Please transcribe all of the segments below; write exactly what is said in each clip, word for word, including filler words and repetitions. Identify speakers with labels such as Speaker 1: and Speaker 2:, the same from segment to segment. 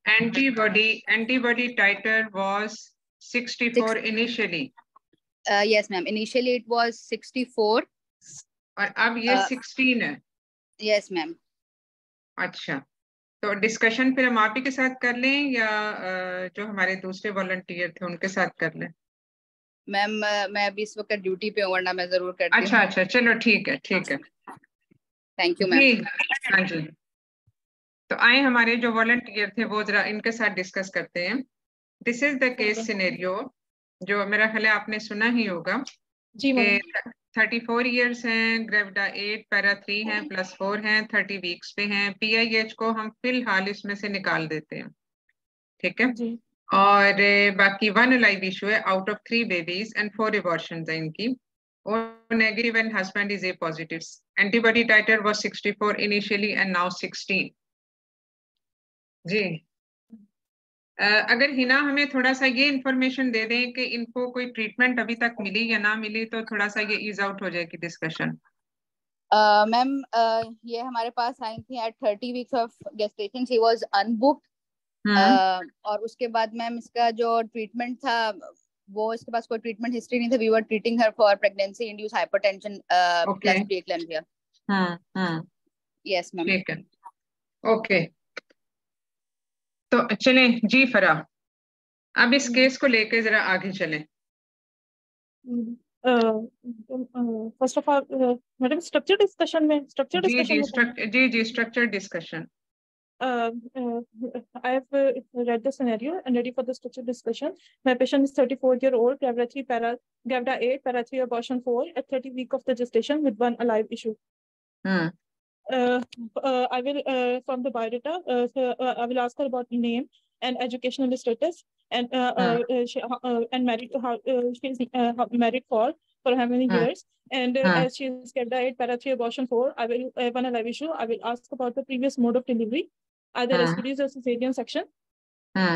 Speaker 1: Antibody antibody titer was sixty-four
Speaker 2: Six,
Speaker 1: initially.
Speaker 2: uh, yes, ma'am. Initially it was sixty-four.
Speaker 1: और अब ये
Speaker 2: Uh,
Speaker 1: sixteen है.
Speaker 2: yes, ma'am.
Speaker 1: अच्छा, तो डिस्कशन फिर हम आप ही के साथ कर लें या अ, जो हमारे दूसरे वॉलंटियर थे उनके साथ कर लें?
Speaker 2: मैम मैं अभी इस वक्त ड्यूटी पे हूँ, वरना मैं जरूर करती
Speaker 1: अच्छा
Speaker 2: हूँ.
Speaker 1: अच्छा, चलो ठीक है ठीक है.
Speaker 2: थैंक यू
Speaker 1: जी
Speaker 2: मैम.
Speaker 1: हाँ जी. तो आए हमारे जो वॉलंटियर थे वो जरा इनके साथ डिस्कस करते हैं. This is the case scenario जो मेरा ख्याल है आपने सुना ही होगा
Speaker 3: जी
Speaker 1: कि
Speaker 3: मैम.
Speaker 1: थर्टी फोर ईयर्स हैं, ग्रेविडा एट, पैरा थ्री हैं, प्लस फोर हैं, थर्टी वीक्स पे हैं. पीआईएच को हम फिलहाल इसमें से निकाल देते हैं, ठीक है.
Speaker 3: जी.
Speaker 1: और बाकी वन लाइव इशू है out of three babies and four abortions हैं इनकी. और negative and husband is A positive. Antibody titre was sixty four initially and now sixteen. जी Uh, अगर हिना हमें थोड़ा सा ये इंफॉर्मेशन दे दें कि इनको कोई ट्रीटमेंट अभी तक मिली या ना मिली तो थोड़ा सा ये ईज आउट हो जाएगी डिस्कशन.
Speaker 2: मैम uh, uh, ये हमारे पास आई थी at thirty weeks of gestation. She was unbooked. और उसके बाद मैम इसका जो ट्रीटमेंट था वो, इसके पास कोई ट्रीटमेंट हिस्ट्री नहीं था. We were treating her for pregnancy induced hypertension plus preeclampsia.
Speaker 1: Hmm hmm
Speaker 2: yes ma'am.
Speaker 1: ठीक है. ओके, तो चलें जी फरा, अब इस केस को लेके जरा आगे चलें.
Speaker 3: First of all madam structure discussion में स्ट्रक्चर
Speaker 1: जी
Speaker 3: डिस्कशन
Speaker 1: जी
Speaker 3: में
Speaker 1: स्ट्रक्चर जी जी structure discussion.
Speaker 3: Uh, uh, I have uh, read the scenario and ready for the structured discussion. My patient is thirty-four year old, Gravida three, para, Gravida eight, para three, abortion four, at thirty week of the gestation with one alive issue.
Speaker 1: Hmm.
Speaker 3: Uh, uh, I will, uh, from the biodata, uh, so, uh, I will ask her about name and educational status and uh,
Speaker 1: Hmm.
Speaker 3: uh, she, uh, and married, how uh, she is uh, married for for how many
Speaker 1: Hmm.
Speaker 3: years. And uh,
Speaker 1: Hmm.
Speaker 3: as she is Gravida eight, para three, abortion four, I will, uh, one alive issue, I will ask about the previous mode of delivery, either
Speaker 1: Hmm.
Speaker 3: S P Ds or cesarean section.
Speaker 1: Hmm.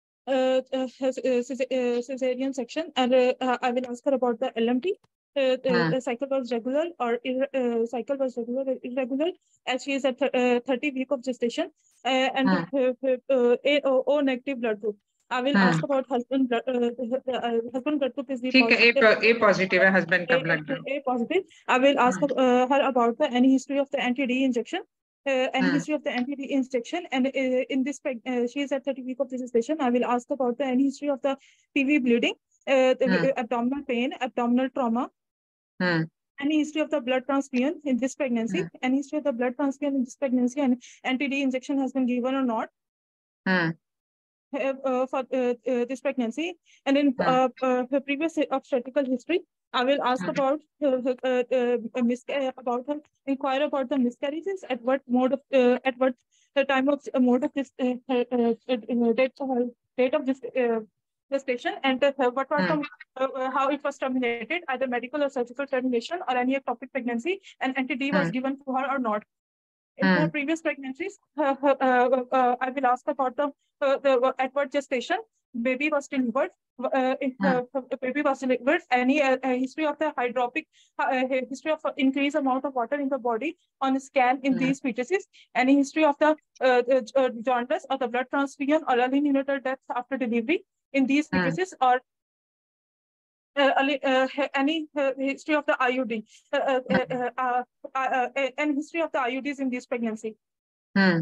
Speaker 3: Uh, uh, has, uh, cesa- uh, cesarean section, and uh, uh, I will ask her about the L M T. Uh, the,
Speaker 1: Hmm.
Speaker 3: the cycle was regular or ir- uh, cycle was regular or irregular, as she is at th- uh, thirty week of gestation, uh, and
Speaker 1: Hmm.
Speaker 3: uh, uh, A O, O negative blood group. I will
Speaker 1: Hmm.
Speaker 3: ask about husband blood. Uh, uh, uh, husband blood group is the
Speaker 1: ठीक है. A
Speaker 3: positive.
Speaker 1: A positive है husband का
Speaker 3: A,
Speaker 1: blood
Speaker 3: A,
Speaker 1: group.
Speaker 3: A positive. I will ask
Speaker 1: Hmm.
Speaker 3: uh, her about the any history of the anti-D injection. Uh, any
Speaker 1: Hmm.
Speaker 3: history of the anti-D injection, and uh, in this preg- uh, she is at thirty week of the gestation. I will ask about the any history of the P V bleeding, uh, the,
Speaker 1: Hmm.
Speaker 3: uh, abdominal pain, abdominal trauma,
Speaker 1: Hmm.
Speaker 3: any history of the blood transfusion in this pregnancy,
Speaker 1: Hmm.
Speaker 3: any history of the blood transfusion in this pregnancy, and anti-D injection has been given or not.
Speaker 1: Hmm.
Speaker 3: Uh, uh, for uh, uh, this pregnancy, and in
Speaker 1: Hmm.
Speaker 3: uh, uh, her previous obstetrical history, I will ask
Speaker 1: Hmm.
Speaker 3: about uh, uh, uh, mis- uh, about her, inquire about the miscarriages, at what mode of uh, at what the time of uh, mode of this uh, uh, uh, uh, date, uh, date of this uh, gestation, and uh, what was
Speaker 1: Hmm.
Speaker 3: the uh, uh, how it was terminated, either medical or surgical termination or any ectopic pregnancy, and anti-D was
Speaker 1: Hmm.
Speaker 3: given to her or not. In her
Speaker 1: Hmm.
Speaker 3: previous pregnancies, uh, uh, uh, uh, I will ask about the, uh, the at what gestation baby was delivered. Uh, if,
Speaker 1: Hmm.
Speaker 3: uh, baby was delivered, any uh, uh, history of the hydropic, uh, history of increased amount of water in the body on scan in
Speaker 1: Hmm.
Speaker 3: these fetuses, any history of the uh, uh, jaundice or the blood transfusion or early neonatal death after delivery in these
Speaker 1: Hmm.
Speaker 3: fetuses, or uh, uh, any uh, history of the I U D, uh, uh, uh, uh, uh, uh, any history of the I U Ds in this pregnancy.
Speaker 1: Hmm.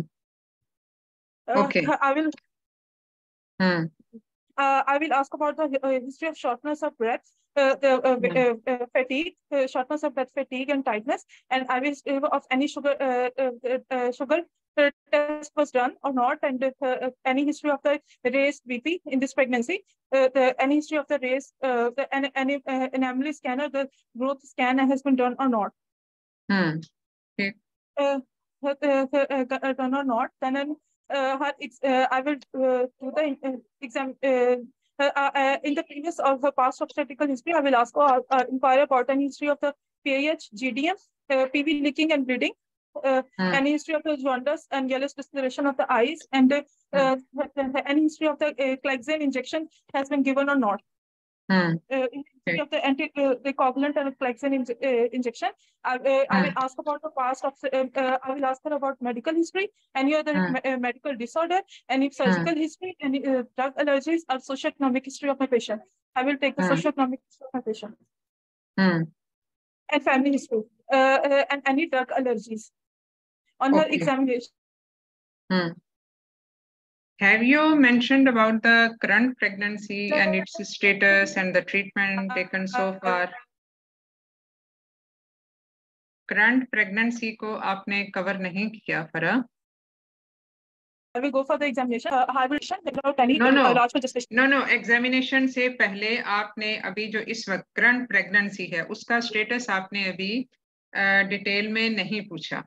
Speaker 3: Uh,
Speaker 1: Okay.
Speaker 3: I will.
Speaker 1: Hmm.
Speaker 3: Uh, I will ask about the uh, history of shortness of breath, uh, the uh,
Speaker 1: Hmm.
Speaker 3: uh, uh, fatigue, uh, shortness of breath, fatigue, and tightness, and I will uh, of any sugar uh, uh, uh, sugar uh, test was done or not, and uh, uh, any history of the raised B P in this pregnancy, uh, the any history of the raised uh, the any, any uh, anomaly scanner, the growth scan has been done or not.
Speaker 1: Hmm. Okay.
Speaker 3: Uh, uh, uh, uh, uh, done or not, then uh, her ex- uh, I will uh, do the uh, exam. Uh, uh, uh, in the previous of her past obstetrical history, I will ask her, uh, inquire about any history of the P A H, G D M, uh, P V leaking and bleeding, uh,
Speaker 1: Hmm.
Speaker 3: any history of the jaundice and yellowish discoloration of the eyes, and uh,
Speaker 1: Hmm.
Speaker 3: uh, any history of the uh, Clexane injection has been given or not.
Speaker 1: Hmm.
Speaker 3: Uh, in
Speaker 1: Okay.
Speaker 3: of the anticoagulant and Flexin in, uh, injection. I, uh, I will
Speaker 1: Hmm.
Speaker 3: ask about the past of. Uh, uh, I will ask her about medical history, any other
Speaker 1: Hmm.
Speaker 3: me uh, medical disorder, any
Speaker 1: Hmm.
Speaker 3: surgical history, any uh, drug allergies, or socioeconomic history of my patient. I will take the
Speaker 1: Hmm.
Speaker 3: socioeconomic history of my patient
Speaker 1: Hmm.
Speaker 3: and family history, uh, uh, and any drug allergies on her
Speaker 1: Okay.
Speaker 3: examination.
Speaker 1: Hmm. Have you mentioned about the current pregnancy and its status and the treatment taken so far? Current pregnancy को आपने cover नहीं किया फरा?
Speaker 3: I will go for the examination. Uh, I will without any
Speaker 1: No, no,
Speaker 3: large gestation.
Speaker 1: no, no. Examination से पहले आपने अभी जो इस वक्त current pregnancy है, उसका status आपने अभी डिटेल में नहीं पूछा,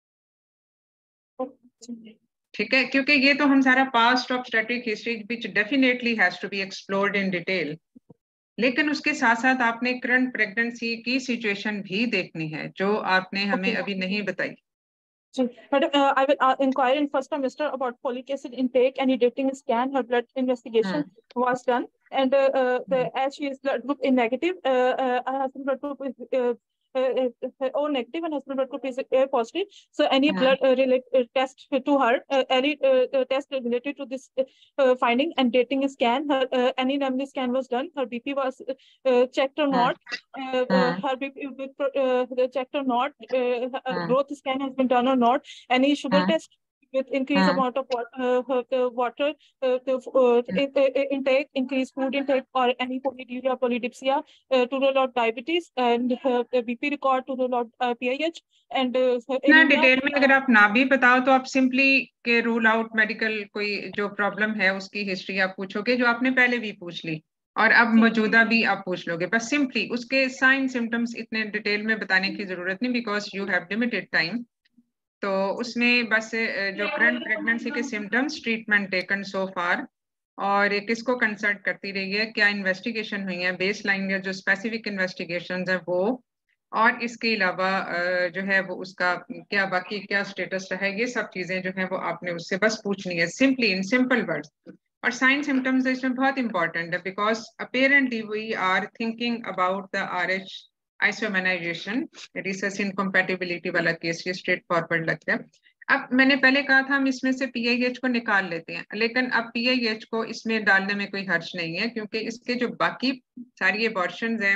Speaker 1: ठीक है? क्योंकि ये तो हम सारा past obstetric history which definitely has to be explored in detail. लेकिन उसके साथ साथ आपने करंट प्रेगनेंसी की सिचुएशन भी देखनी है जो आपने हमें
Speaker 3: Okay.
Speaker 1: अभी नहीं बताई.
Speaker 3: So, madam, uh, I will uh, inquire in first trimester about folic acid intake. Any dating scan, her blood investigation
Speaker 1: hmm.
Speaker 3: was done, and uh, uh, the,
Speaker 1: hmm.
Speaker 3: as she is blood group in negative, uh, uh, her husband blood group is uh, uh, uh, O negative, and husband blood group is A positive. So, any
Speaker 1: hmm.
Speaker 3: blood uh, relate uh, test to her, uh, any uh, uh, test related to this uh, finding and dating scan, her uh, any anomaly scan was done. Her B P was uh, checked or
Speaker 1: hmm.
Speaker 3: not. Uh,
Speaker 1: hmm.
Speaker 3: uh, her B P uh, checked or not. Uh, her
Speaker 1: hmm.
Speaker 3: growth scan has been done or not. Any sugar
Speaker 1: hmm.
Speaker 3: test with increased
Speaker 1: hmm.
Speaker 3: amount of water, uh, water uh, the, uh,
Speaker 1: hmm.
Speaker 3: intake, increased food intake, or any polyuria, polydipsia, uh, to rule out diabetes, and uh, the B P record to rule out uh, P I H, and uh,
Speaker 1: ना
Speaker 3: anemia.
Speaker 1: Detail में अगर आप ना भी बताओ तो आप simply के रूल आउट मेडिकल कोई जो प्रॉब्लम है उसकी हिस्ट्री आप पूछोगे जो आपने पहले भी पूछ ली और अब मौजूदा भी आप पूछ लोगे, बस सिंपली उसके साइन सिम्टम्स इतने डिटेल में बताने की जरूरत नहीं because you have limited time. तो उसमें बस जो करंट प्रेगनेंसी के symptoms, treatment taken so far और किसको कंसल्ट करती रही है, क्या इन्वेस्टिगेशन हुई है, बेस लाइन या जो स्पेसिफिक इन्वेस्टिगेशन है वो, और इसके अलावा जो है वो उसका क्या बाकी क्या स्टेटस रहा है, ये सब चीजें जो है वो आपने उससे बस पूछनी है सिंपली इन सिंपल वर्ड्स. और साइन सिम्टम्स इसमें बहुत इंपॉर्टेंट है because apparently we are thinking about the R H isoimmunization, research incompatibility वाला केस, ये स्ट्रेट फॉरवर्ड लगता है. अब मैंने पहले कहा था हम इसमें से पीआईएच को निकाल लेते हैं, लेकिन अब पीआईएच को इसमें डालने में कोई हर्ज नहीं है क्योंकि इसके जो बाकी सारी एबॉर्शंस हैं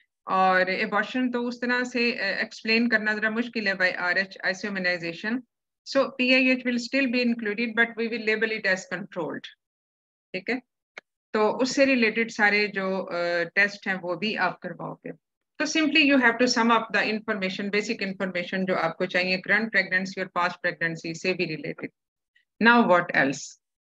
Speaker 1: और एबॉर्शन तो उस तरह से एक्सप्लेन करना जरा मुश्किल है by RH isoimmunization. So PIH will still be included but we will label it as controlled, ठीक है? तो उससे रिलेटेड सारे जो टेस्ट uh, हैं वो भी आप करवाओगे. तो simply you have to sum up the information, basic information जो आपको चाहिए करंट प्रेगनेंसी और पास्ट प्रेगनेंसी से भी related. Now what else?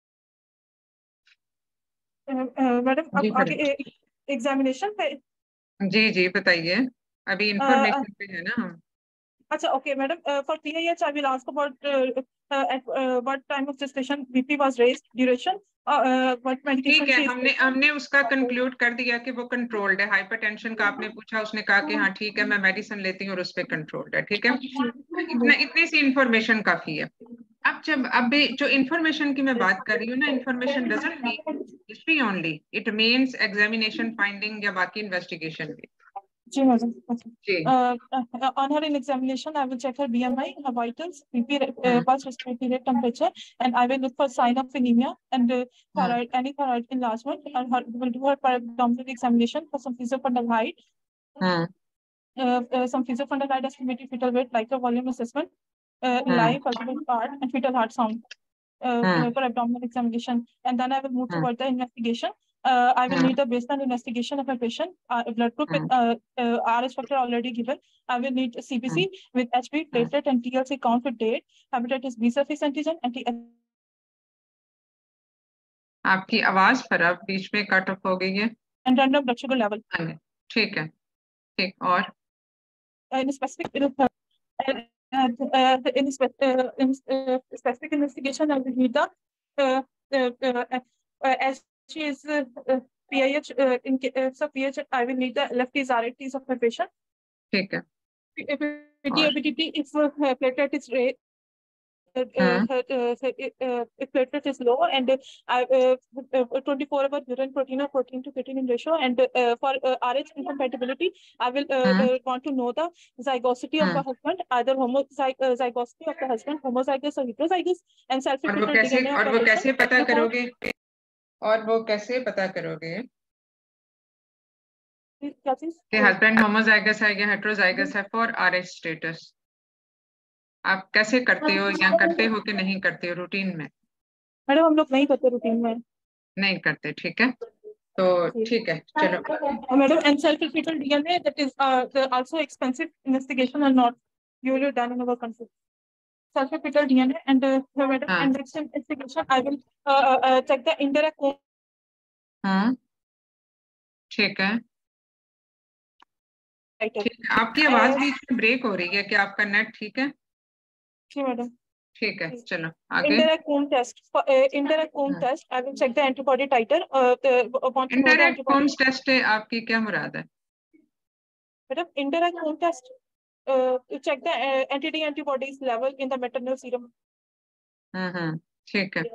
Speaker 3: Madam अब आगे एग्जामिनेशन पे.
Speaker 1: जी जी बताइए, अभी इंफॉर्मेशन पे है ना हम.
Speaker 3: अच्छा, okay, madam. Uh, for P I H, I will ask about uh, uh, at uh, what time of gestation B P was raised, duration, uh, uh, what medication.
Speaker 1: ठीक है, हमने हमने उसका कंक्लूड कर दिया कि वो कंट्रोल्ड है. हाइपरटेंशन का आपने पूछा, उसने कहा कि हाँ ठीक है मैं मेडिसिन लेती हूँ और उस पर कंट्रोल्ड है, ठीक है? इतना इतनी सी इंफॉर्मेशन काफी है. अब जब अभी जो इंफॉर्मेशन की मैं बात कर रही हूँ ना, information doesn't mean history only, it means examination finding या बाकी इन्वेस्टिगेशन भी.
Speaker 3: जी madam. Uh, uh, on her in examination, I will check her B M I, her vitals, B P, uh, pulse, respiratory rate, temperature, and I will look for sign of anemia and uh, thyroid, any thyroid enlargement. And her, will do her abdominal examination for some physiofundal height,
Speaker 1: hmm.
Speaker 3: uh, uh, some physiofundal height, estimated fetal weight, like a volume assessment, uh,
Speaker 1: hmm.
Speaker 3: live pulsable part, and fetal heart sound uh,
Speaker 1: hmm.
Speaker 3: uh, for abdominal examination. And then I will move
Speaker 1: hmm.
Speaker 3: toward the investigation. Uh, I will
Speaker 1: hmm.
Speaker 3: need a baseline investigation of my patient, uh, blood group
Speaker 1: hmm.
Speaker 3: with uh, uh, R H factor already given. I will need a C B C
Speaker 1: hmm.
Speaker 3: with H B, platelet, and T L C count with date, hepatitis B surface antigen, and T.
Speaker 1: आपकी आवाज खराब बीच में cut off हो गई है.
Speaker 3: And random blood sugar level.
Speaker 1: ठीक है, ठीक. और
Speaker 3: in specific uh, uh, uh, in, spe uh, in uh, specific investigation, I will need the uh, uh, uh, uh, as she is uh, uh, P I H, uh, in case of P I H, I will need the left is R Ts of my patient.
Speaker 1: ठीक है.
Speaker 3: P T, if uh, platelet is raised, Uh, uh, her, uh, her, uh, if platelet is low and uh, uh, uh, twenty-four hour urine protein of fourteen to fifteen in ratio, and uh, for uh, R H incompatibility, I will uh, uh, want to know the zygosity of the husband, either homozyg uh, zygosity of the husband, homozygous or heterozygous, and self-repeated
Speaker 1: कैसे,
Speaker 3: D N A
Speaker 1: और
Speaker 3: of
Speaker 1: वो
Speaker 3: the
Speaker 1: कैसे
Speaker 3: patient.
Speaker 1: पता करोगे और वो कैसे पता करोगे कि हस्बैंड होमोजाइगस है या हेट्रोजाइगस है फॉर आरएच स्टेटस? आप कैसे करते हो या करते हो कि नहीं करते हो रूटीन में?
Speaker 3: मैडम हम लोग नहीं करते रूटीन में,
Speaker 1: नहीं करते, ठीक है, तो ठीक है, चलो
Speaker 3: madam. And self repeated DNA that is also expensive investigation और not usually done in our country. Self repeated D N A and uh, madam, and next investigation I will uh, uh, check the indirect code.
Speaker 1: हाँ ठीक है, ठीक है. आपकी आवाज बीच में break हो रही है, क्या आपका नेट ठीक है?
Speaker 3: जी मैडम,
Speaker 1: ठीक है, चलो आगे.
Speaker 3: Indirect home test. For uh, indirect home
Speaker 1: हाँ.
Speaker 3: test, I will check the antibody titer. Uh, the, want to know the
Speaker 1: Indirect
Speaker 3: antibody.
Speaker 1: home test है आपकी क्या मुराद है?
Speaker 3: Madam, indirect home test uh, to check the uh, anti-D antibodies level in the maternal serum.
Speaker 1: हाँ हाँ ठीक है.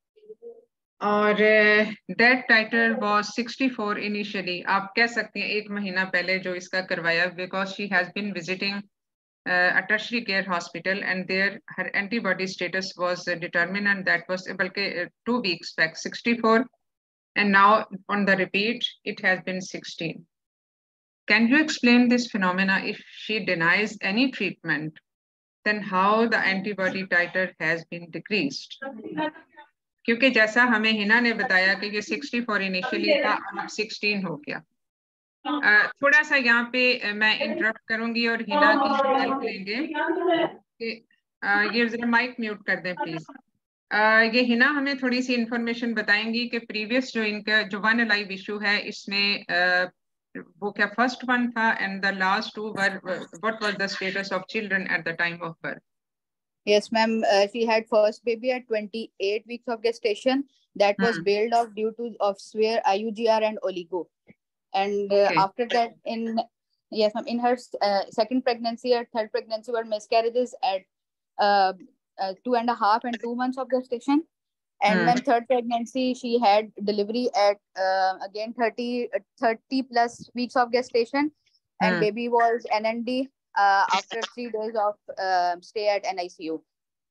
Speaker 1: और that titre was sixty four initially. आप कह सकते हैं एक महीना पहले जो इसका करवाया, because she has been visiting a tertiary care hospital and there her antibody status was uh, determined, and that was balki uh, two weeks back sixty-four, and now on the repeat it has been sixteen. Can you explain this phenomena? If she denies any treatment, then how the antibody titer has been decreased? क्योंकि जैसा हमें हिना ने बताया कि ये sixty four initially था, अब sixteen हो गया. Uh, थोड़ा सा यहाँ पे uh, मैं इंटरप्ट करूंगी और हिना की हेल्प लेंगे कि uh, ये जरा माइक म्यूट कर दें प्लीज. uh, ये हिना हमें थोड़ी सी इंफॉर्मेशन बताएंगी कि प्रीवियस जो इनका जो वन लाइव इशू है इसमें uh, वो क्या फर्स्ट वन था, and the last two were what was the status of children at the time of birth?
Speaker 2: Yes, ma'am. Uh, she had first baby at twenty-eight weeks of gestation. That was
Speaker 1: hmm.
Speaker 2: bailed off due to of severe I U G R and oligo. And uh, okay. after that, in yes, ma'am, in her uh, second pregnancy or third pregnancy were miscarriages at uh, uh, two and a half and two months of gestation. And hmm. then third pregnancy, she had delivery at uh, again thirty, thirty plus weeks of gestation, and hmm. baby was N N D uh, after three days of uh, stay at N I C U.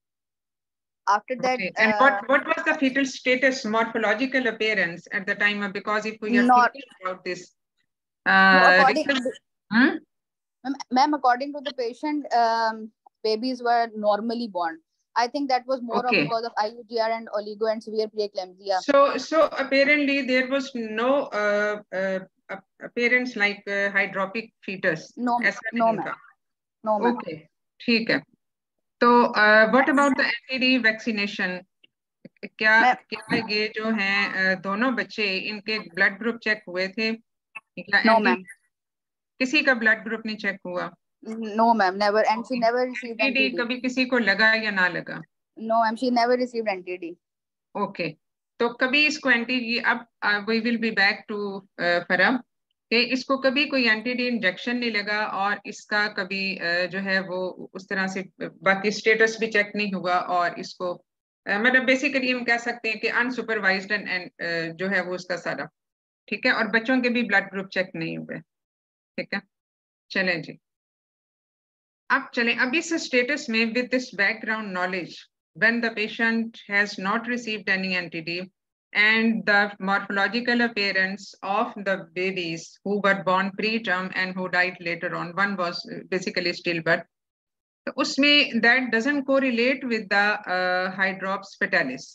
Speaker 2: After that,
Speaker 1: okay. and
Speaker 2: uh,
Speaker 1: what what was the fetal status, morphological appearance at the time of, because if we are
Speaker 2: not,
Speaker 1: thinking about this, uh,
Speaker 2: according,
Speaker 1: hmm?
Speaker 2: ma'am, according to the patient, um, babies were normally born. I think that was more okay. of because of I U G R and oligo and severe preeclampsia.
Speaker 1: So, so apparently there was no uh, uh, appearance like uh, hydropic fetus.
Speaker 2: No, no, ma'am. No, ma'am.
Speaker 1: Okay, ठीक है. तो uh, what about the anti-D vaccination? क्या क्या ये जो हैं दोनों बच्चे, इनके ब्लड ग्रुप चेक हुए थे?
Speaker 2: No, ma'am.
Speaker 1: किसी का ब्लड ग्रुप नहीं चेक हुआ?
Speaker 2: No, ma'am, never, and she never received
Speaker 1: N T D. कभी किसी को लगा या ना लगा?
Speaker 2: No, ma'am, she never received N T D.
Speaker 1: Okay, तो कभी इसको N T D, अब uh, we will be back to uh, firm, कि इसको कभी कोई N T D इंजेक्शन नहीं लगा और इसका कभी uh, जो है वो उस तरह से बाकी स्टेटस भी चेक नहीं हुआ, और इसको uh, मतलब बेसिकली हम कह सकते हैं कि अनसुपरवाइज्ड एंड uh, जो है वो उसका सारा ठीक है, और बच्चों के भी ब्लड ग्रुप चेक नहीं हुए. ठीक है, चलें जी. अब चलें अब इस स्टेटस में, with this background knowledge, when the patient has not received any N T D and the morphological appearance of the babies who were born preterm and who died later on, one was basically stillbirth, so usme that doesn't correlate with the uh, hydrops fetalis.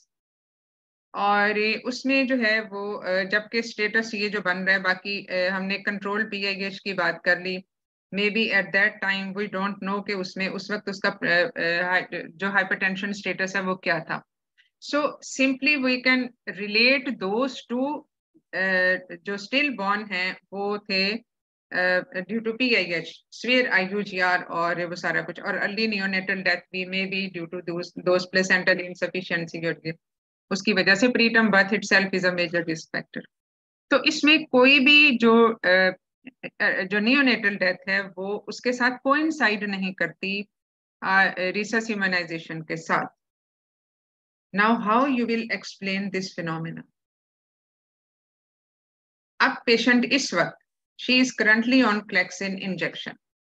Speaker 1: और उसमें जो है वो जबकि status ये जो बन रहा है, बाकी हमने कंट्रोल पी आई एच की बात कर ली, maybe at that time we don't know कि उसमें उस वक्त उसका जो हाइपरटेंशन स्टेटस है वो क्या था. So simply we can relate those to जो स्टिल बॉर्न हैं वो थे due to P I H, severe I U G R और वो सारा कुछ, और अर्ली नियोनेटल डेथ भी may be due to those placental insufficiency, उसकी वजह से preterm birth itself is a major risk factor. तो इसमें कोई भी जो uh, जो नियोनेटल डेथ है वो उसके साथ कोइंसाइड नहीं करती रिसस इम्यूनाइजेशन के साथ. Now, how you will explain this phenomena? अब patient इस वक्त, she is currently on Clexane injection.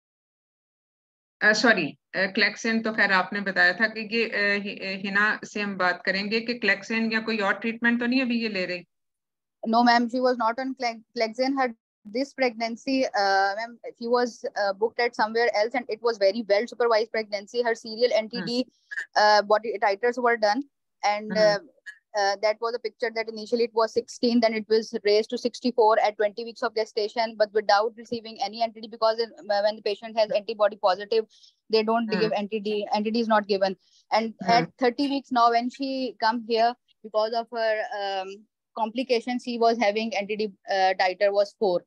Speaker 1: Sorry uh, Clexane तो खैर आपने बताया था कि ये uh, हिना से हम बात करेंगे कि क्लेक्सेन या कोई और ट्रीटमेंट तो नहीं अभी ये ले रही?
Speaker 2: No, ma'am, she was not on Clexane. Her this pregnancy, uh, ma'am, she was uh, booked at somewhere else, and it was very well supervised pregnancy. Her serial N T D hmm. uh, body titers were done, and hmm. uh, uh, that was a picture that initially it was sixteen, then it was raised to sixty-four at twenty weeks of gestation, but without receiving any N T D, because it, when the patient has antibody positive, they don't hmm. give N T D. N T D is not given, and hmm. at thirty weeks now, when she come here because of her um, complications, she was having N T D uh, titer was four.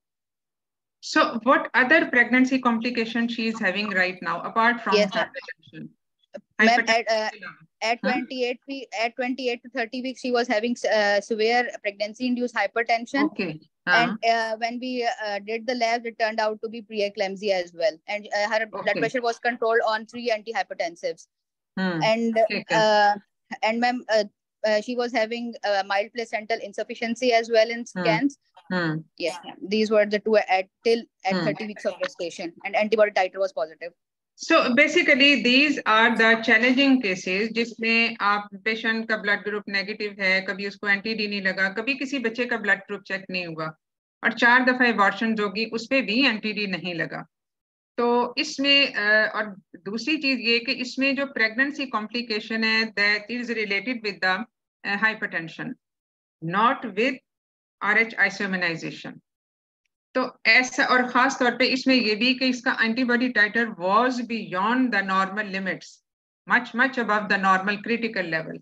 Speaker 1: So what other pregnancy complication she is having right now apart from
Speaker 2: yes,
Speaker 1: hypertension?
Speaker 2: Ma'am, at, uh, at twenty-eight huh? at twenty-eight to thirty weeks, she was having uh, severe pregnancy-induced hypertension.
Speaker 1: Okay. Uh-huh.
Speaker 2: And uh, when we uh, did the labs, it turned out to be preeclampsia as well. And uh, her okay. blood pressure was controlled on three antihypertensives. Hmm. And okay, uh, and ma'am, uh, uh, she was having uh, mild placental insufficiency as well in scans. Hmm. Hmm. Yes, these were the two at till at hmm. thirty weeks of gestation, and antibody titer was positive.
Speaker 1: So basically these are the challenging cases जिसमें आप patient का blood group negative है, कभी उसको एंटीडी नहीं लगा, कभी किसी बच्चे का ब्लड ग्रुप चेक नहीं हुआ और चार दफा अबॉर्शन होगी उस पे भी एंटीडी नहीं लगा. तो इसमें और दूसरी चीज ये कि इसमें जो प्रेगनेंसी कॉम्प्लिकेशन है that is related with the hypertension, not with Rh isoimmunisation. तो ऐसा, और खास तौर पे इसमें ये भी कि इसका antibody titre was beyond the normal limits, much much above the normal critical level.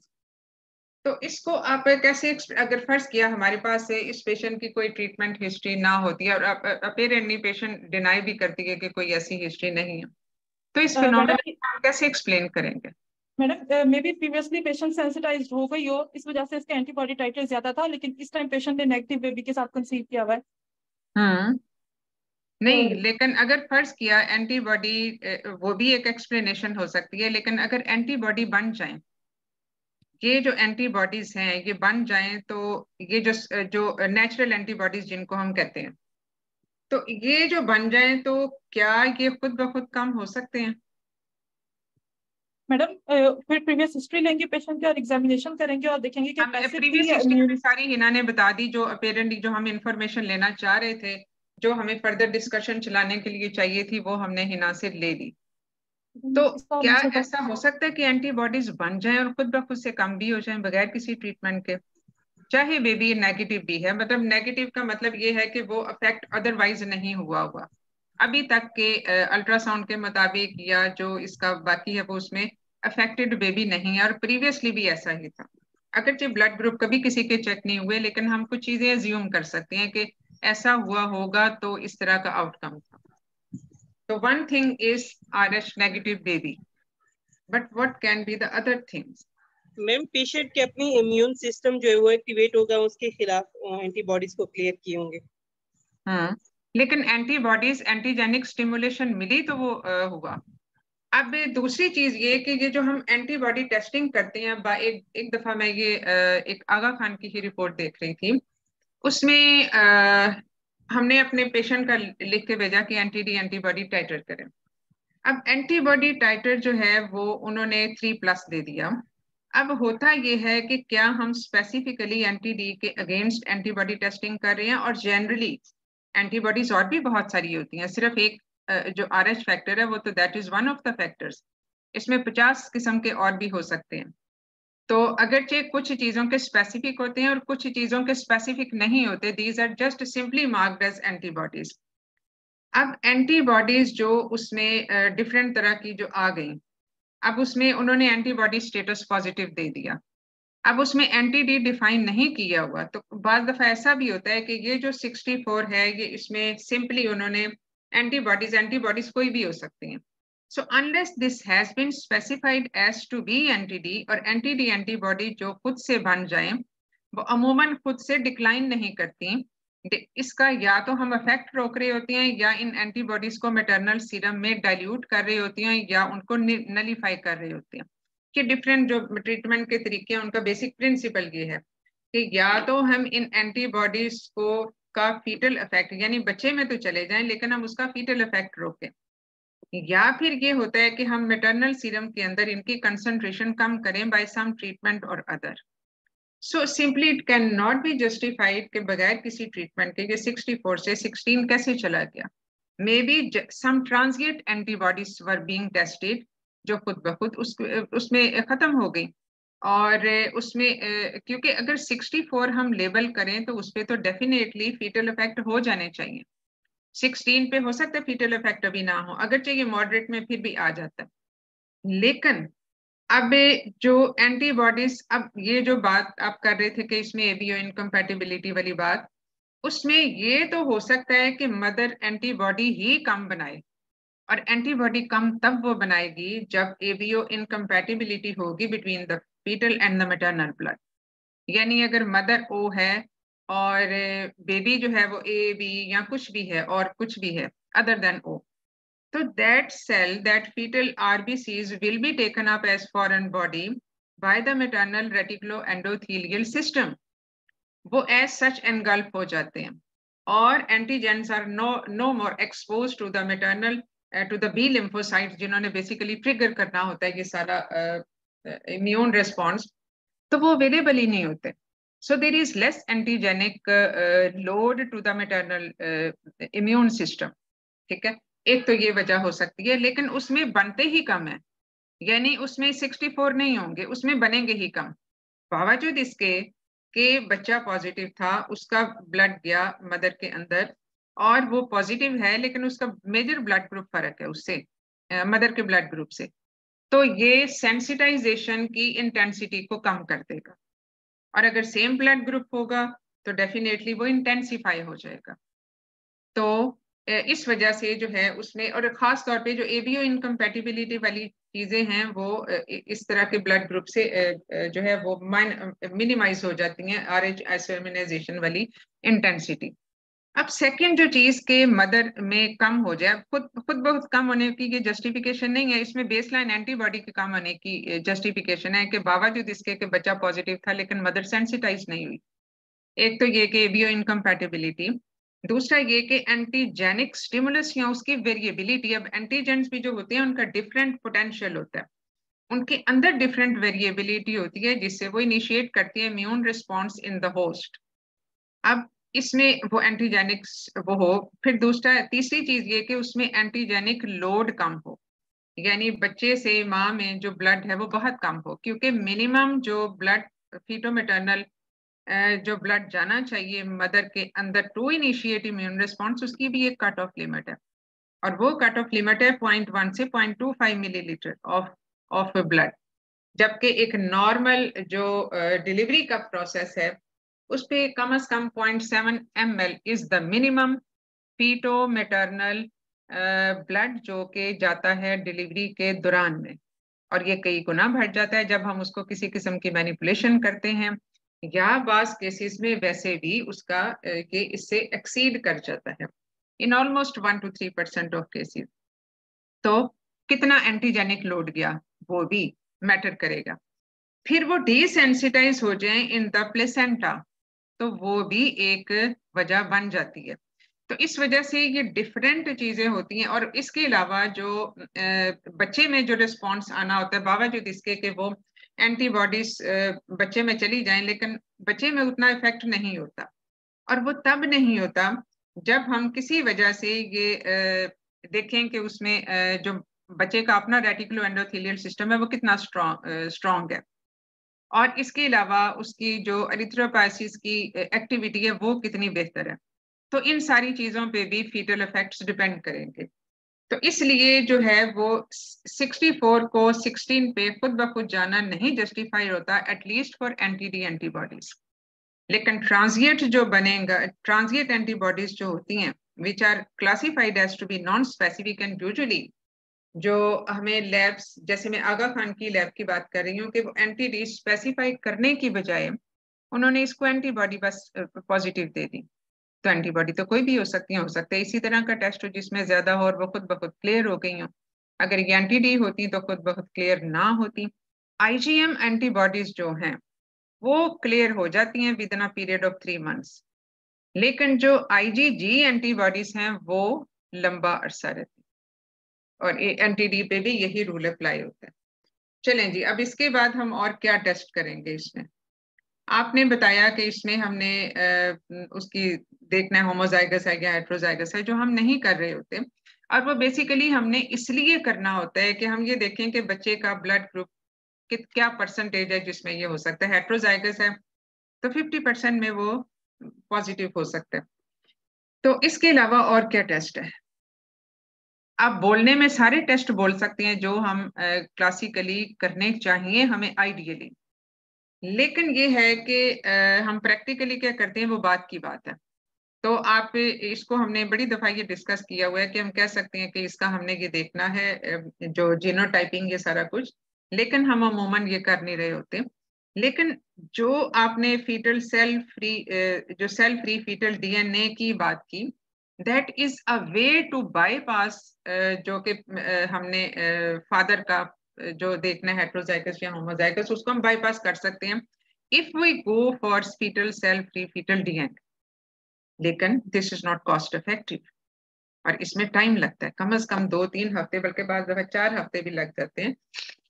Speaker 1: तो इसको आप कैसे, अगर फर्ज किया हमारे पास से इस पेशेंट की कोई ट्रीटमेंट हिस्ट्री ना होती है और अपेरेंटली पेशेंट डिनाई भी करती है कि कोई ऐसी हिस्ट्री नहीं है, तो इस फिनोमेना को कैसे एक्सप्लेन करेंगे?
Speaker 3: Madam, may be previously patient sensitised हो गई हो, इस वजह से इसका एंटीबॉडी टाइटर ज्यादा था, लेकिन इस टाइम पेशेंट ने नेगेटिव बेबी के साथ कंसीव किया हुआ है.
Speaker 1: हम्म नहीं तो, लेकिन अगर फर्ज किया एंटीबॉडी, वो भी एक एक्सप्लेनेशन हो सकती है, लेकिन अगर एंटीबॉडी बन जाए, ये जो एंटीबॉडीज हैं ये बन जाएं, तो ये जो जो नेचुरल एंटीबॉडीज जिनको हम कहते हैं, तो ये जो बन जाएं तो क्या ये खुद ब खुद कम हो सकते हैं?
Speaker 3: मैडम, फिर प्रीवियस हिस्ट्री लेंगे पेशेंट की और एग्जामिनेशन करेंगे और देखेंगे कि
Speaker 1: प्रीवियस हिस्ट्री सारी हिना ने बता दी, जो अपेरेंटली जो हम इंफॉर्मेशन लेना चाह रहे थे, जो हमें फर्दर डिस्कशन चलाने के लिए चाहिए थी, वो हमने हिना से ले ली. तो क्या ऐसा हो सकता है कि एंटीबॉडीज बन जाएं और खुद ब खुद से कम भी हो जाएं बगैर किसी ट्रीटमेंट के, चाहे बेबी नेगेटिव भी है? मतलब नेगेटिव का मतलब ये है कि वो अफेक्ट अदरवाइज नहीं हुआ हुआ अभी तक के अल्ट्रासाउंड के मुताबिक, या जो इसका बाकी है वो उसमें अफेक्टेड बेबी नहीं है, और प्रीवियसली भी ऐसा ही था. अगरचे ब्लड ग्रुप कभी किसी के चेक नहीं हुए, लेकिन हम कुछ चीजें अज्यूम कर सकते हैं कि ऐसा हुआ होगा तो इस तरह का आउटकम था. तो one thing is Rh negative baby, but what can be the other things?
Speaker 4: Ma'am, patient के अपनी इम्यून सिस्टम जो है वो एक्टिवेट होगा, उसके खिलाफ एंटीबॉडीज को क्लियर किए होंगे.
Speaker 1: हाँ, लेकिन एंटीबॉडीज, एंटीजेनिक स्टिमुलेशन मिली तो वो आ, हुआ. अब दूसरी चीज ये कि ये जो हम एंटीबॉडी टेस्टिंग करते हैं, एक एक दफा मैं ये एक आगा खान की ही रिपोर्ट देख रही थी, उसमें आ, हमने अपने पेशेंट का लिख के भेजा कि एंटीडी एंटीबॉडी टाइटर करें. अब एंटीबॉडी टाइटर जो है वो उन्होंने थ्री प्लस दे दिया. अब होता ये है कि क्या हम स्पेसिफिकली एंटीडी के अगेंस्ट एंटीबॉडी टेस्टिंग कर रहे हैं, और जनरली एंटीबॉडीज और भी बहुत सारी होती हैं, सिर्फ एक जो आरएच फैक्टर है वो तो that is one of the factors, इसमें पचास किस्म के और भी हो सकते हैं. तो अगरचे कुछ चीजों के स्पेसिफिक होते हैं और कुछ चीजों के स्पेसिफिक नहीं होते, these are just simply marked as antibodies. अब एंटीबॉडीज जो उसमें डिफरेंट uh, तरह की जो आ गई, अब उसमें उन्होंने एंटीबॉडी स्टेटस पॉजिटिव दे दिया. अब उसमें एंटीडी डिफाइन नहीं किया हुआ, तो बाज़ दफा ऐसा भी होता है कि ये जो सिक्सटी फोर है ये इसमें सिंपली उन्होंने एंटीबॉडीज एंटीबॉडीज कोई भी हो सकती हैं. So unless this has been specified as to be N T D, और N T D एंटीबॉडी जो खुद से बन जाए वो अमूमन खुद से डिक्लाइन नहीं करती, इसका या तो हम इफेक्ट रोक रहे होते हैं, या इन एंटीबॉडीज को मैटरनल सीरम में डाइल्यूट कर रहे होती हैं, या उनको नलीफाई कर रहे होते हैं. कि डिफरेंट जो ट्रीटमेंट के तरीके हैं उनका बेसिक प्रिंसिपल ये है कि या तो हम इन एंटीबॉडीज को का फीटल इफेक्ट यानी बच्चे में तो चले जाएं लेकिन हम उसका फीटल इफेक्ट रोकें, या फिर ये होता है कि हम मैटरनल सीरम के अंदर इनकी कंसंट्रेशन कम करें बाय सम ट्रीटमेंट और other. So simply it can not be justified के बगैर किसी ट्रीटमेंट के ये सिक्सटी फोर से सिक्सटीन कैसे चला गया। May be some transient antibodies were being tested जो खुद ब खुद उस उसमें खत्म हो गई, और उसमें क्योंकि अगर सिक्सटी फोर हम लेबल करें तो उस पर तो डेफिनेटली फीटल इफेक्ट हो जाने चाहिए। सिक्सटीन पे हो सकता है फीटल इफेक्ट अभी ना हो, अगर चाहिए मॉडरेट में फिर भी आ जाता है। लेकिन अब जो एंटीबॉडीज, अब ये जो बात आप कर रहे थे कि इसमें एबीओ इनकम्पैटिबिलिटी वाली बात, उसमें ये तो हो सकता है कि मदर एंटीबॉडी ही कम बनाए, और एंटीबॉडी कम तब वो बनाएगी जब एबीओ इनकम्पैटिबिलिटी होगी between the fetal and the maternal blood. यानी अगर मदर ओ है और बेबी जो है वो ए बी या कुछ भी है और कुछ भी है other than O, so that cell, that fetal R B Cs will be taken up as foreign body by the maternal reticuloendothelial system. वो as such engulf हो जाते हैं और antigens are no no more exposed to the maternal uh, to the B lymphocytes जिन्होंने basically trigger करना होता है ये सारा uh, immune response, तो वो available ही नहीं होते। So there is less antigenic uh, load to the maternal uh, immune system, ठीक है। एक तो ये वजह हो सकती है, लेकिन उसमें बनते ही कम है, यानी उसमें सिक्सटी फोर नहीं होंगे, उसमें बनेंगे ही कम। बावजूद इसके कि बच्चा पॉजिटिव था, उसका ब्लड गया मदर के अंदर और वो पॉजिटिव है, लेकिन उसका मेजर ब्लड ग्रुप फर्क है उससे, मदर के ब्लड ग्रुप से, तो ये सेंसिटाइजेशन की इंटेंसिटी को कम कर देगा। और अगर सेम ब्लड ग्रुप होगा तो डेफिनेटली वो इंटेंसिफाई हो जाएगा। तो इस वजह से जो है उसमें, और खास तौर पे जो एबीओ इनकम्पैटिबिलिटी वाली चीजें हैं वो इस तरह के ब्लड ग्रुप से जो है वो मिनिमाइज हो जाती हैं, आरएच आइसोइम्यूनाइजेशन वाली इंटेंसिटी। अब सेकंड जो चीज के मदर में कम हो जाए, खुद खुद बहुत कम होने की ये जस्टिफिकेशन नहीं है, इसमें बेसलाइन एंटीबॉडी के कम होने की जस्टिफिकेशन है कि बावजूद इसके कि बच्चा पॉजिटिव था लेकिन मदर सेंसिटाइज नहीं हुई। एक तो ये कि एबीओ इनकम्पैटिबिलिटी, दूसरा ये कि एंटीजेनिक स्टिमुलस या उसकी वेरिएबिलिटी, अब एंटीजेंस भी जो होते हैं उनका डिफरेंट पोटेंशियल होता है, उनके अंदर डिफरेंट वेरिएबिलिटी होती है जिससे वो इनिशिएट करती है immune response in the host. अब इसमें वो एंटीजेनिक वो हो, फिर दूसरा तीसरी चीज ये कि उसमें एंटीजेनिक लोड कम हो, यानी बच्चे से माँ में जो ब्लड है वो बहुत कम हो, क्योंकि मिनिमम जो ब्लड फीटोमेटर्नल जो ब्लड जाना चाहिए मदर के अंदर टू इनिशिएट इम्यून रिस्पॉन्स, उसकी भी एक कट ऑफ लिमिट है, और वो कट ऑफ लिमिट है पॉइंट वन से point two five millilitre of of blood, जबकि एक नॉर्मल जो डिलीवरी का प्रोसेस है उस पे कम से कम point seven M L is the minimum feto maternal blood जो के जाता है डिलीवरी के दौरान में, और ये कई गुना बढ़ जाता है जब हम उसको किसी किस्म की मैनिपुलेशन करते हैं, या बास केसेस में वैसे भी उसका ये इससे एक्सीड कर जाता है in almost one two three percent of cases. तो कितना एंटीजेनिक लोड गया वो भी मैटर करेगा। फिर वो डिसेंसिटाइज हो जाए इन द प्लेसेंटा, तो वो भी एक वजह बन जाती है। तो इस वजह से ये डिफरेंट चीजें होती हैं, और इसके अलावा जो बच्चे में जो रिस्पॉन्स आना होता है बावजूद इसके कि वो एंटीबॉडीज बच्चे में चली जाएं, लेकिन बच्चे में उतना इफेक्ट नहीं होता, और वो तब नहीं होता जब हम किसी वजह से ये देखें कि उसमें जो बच्चे का अपना रेटिकुलो एंडोथेलियल सिस्टम है वो कितना स्ट्रॉन्ग स्ट्रॉन्ग है, और इसके अलावा उसकी जो एरिथ्रोपाइसिस की एक्टिविटी है वो कितनी बेहतर है। तो इन सारी चीजों पे भी फीटल इफेक्ट्स डिपेंड करेंगे। तो इसलिए जो है वो सिक्सटी फोर को सिक्सटीन पे खुद ब खुद जाना नहीं जस्टिफाई होता, एटलीस्ट फॉर एंटी-डी एंटीबॉडीज। लेकिन ट्रांजिएंट जो बनेगा, ट्रांजिएंट एंटीबॉडीज जो होती हैं which are classified as to be non specific, and usually जो हमें लैब्स, जैसे मैं आगा खान की लैब की बात कर रही हूँ कि वो एंटी-डी स्पेसिफाई करने की बजाय उन्होंने इसको एंटीबॉडी बस पॉजिटिव दे दी। तो एंटीबॉडी तो कोई भी हो सकती है, हो सकता है इसी तरह का टेस्ट हो जिसमें ज्यादा हो और वो खुद ब खुद क्लियर हो गई हो। अगर ये एंटी-डी होती तो खुद ब खुद क्लियर ना होती। आईजीएम एंटीबॉडीज जो हैं वो क्लियर हो जाती हैं within a period of three months, लेकिन जो आईजीजी एंटीबॉडीज हैं वो लंबा अरसा रहती है, और एंटीडी पे भी यही रूल अप्लाई होता है। चलें जी, अब इसके बाद हम और क्या टेस्ट करेंगे इसमें। आपने बताया कि इसमें हमने आ, उसकी देखना है होमोजाइगस है या हेट्रोजाइगस है, जो हम नहीं कर रहे होते, और वो बेसिकली हमने इसलिए करना होता है कि हम ये देखें कि बच्चे का ब्लड ग्रुप कि क्या परसेंटेज है जिसमें ये हो सकता है। हेट्रोजाइगस है तो फिफ्टी परसेंट में वो पॉजिटिव हो सकता है। तो इसके अलावा और क्या टेस्ट है? आप बोलने में सारे टेस्ट बोल सकते हैं जो हम क्लासिकली करने चाहिए हमें आइडियली, लेकिन ये है कि uh, हम प्रैक्टिकली क्या करते हैं वो बात की बात है। तो आप इसको हमने बड़ी दफा ये डिस्कस किया हुआ है कि हम कह सकते हैं कि इसका हमने ये देखना है जो जीनोटाइपिंग ये सारा कुछ, लेकिन हम अमूमन ये कर नहीं रहे होते। लेकिन जो आपने फीटल सेल फ्री जो सेल फ्री फीटल डीएनए की बात की, that is a way to bypass जो कि हमने फादर का जो देखना है हेट्रोजाइगस या होमोजाइगस, उसको हम बाईपास कर सकते हैं if we go for fetal cell free fetal DNA. लेकिन this is not cost effective और इसमें टाइम लगता है, कम से कम दो तीन हफ्ते, बल्कि बाद दफा चार हफ्ते भी लग जाते हैं।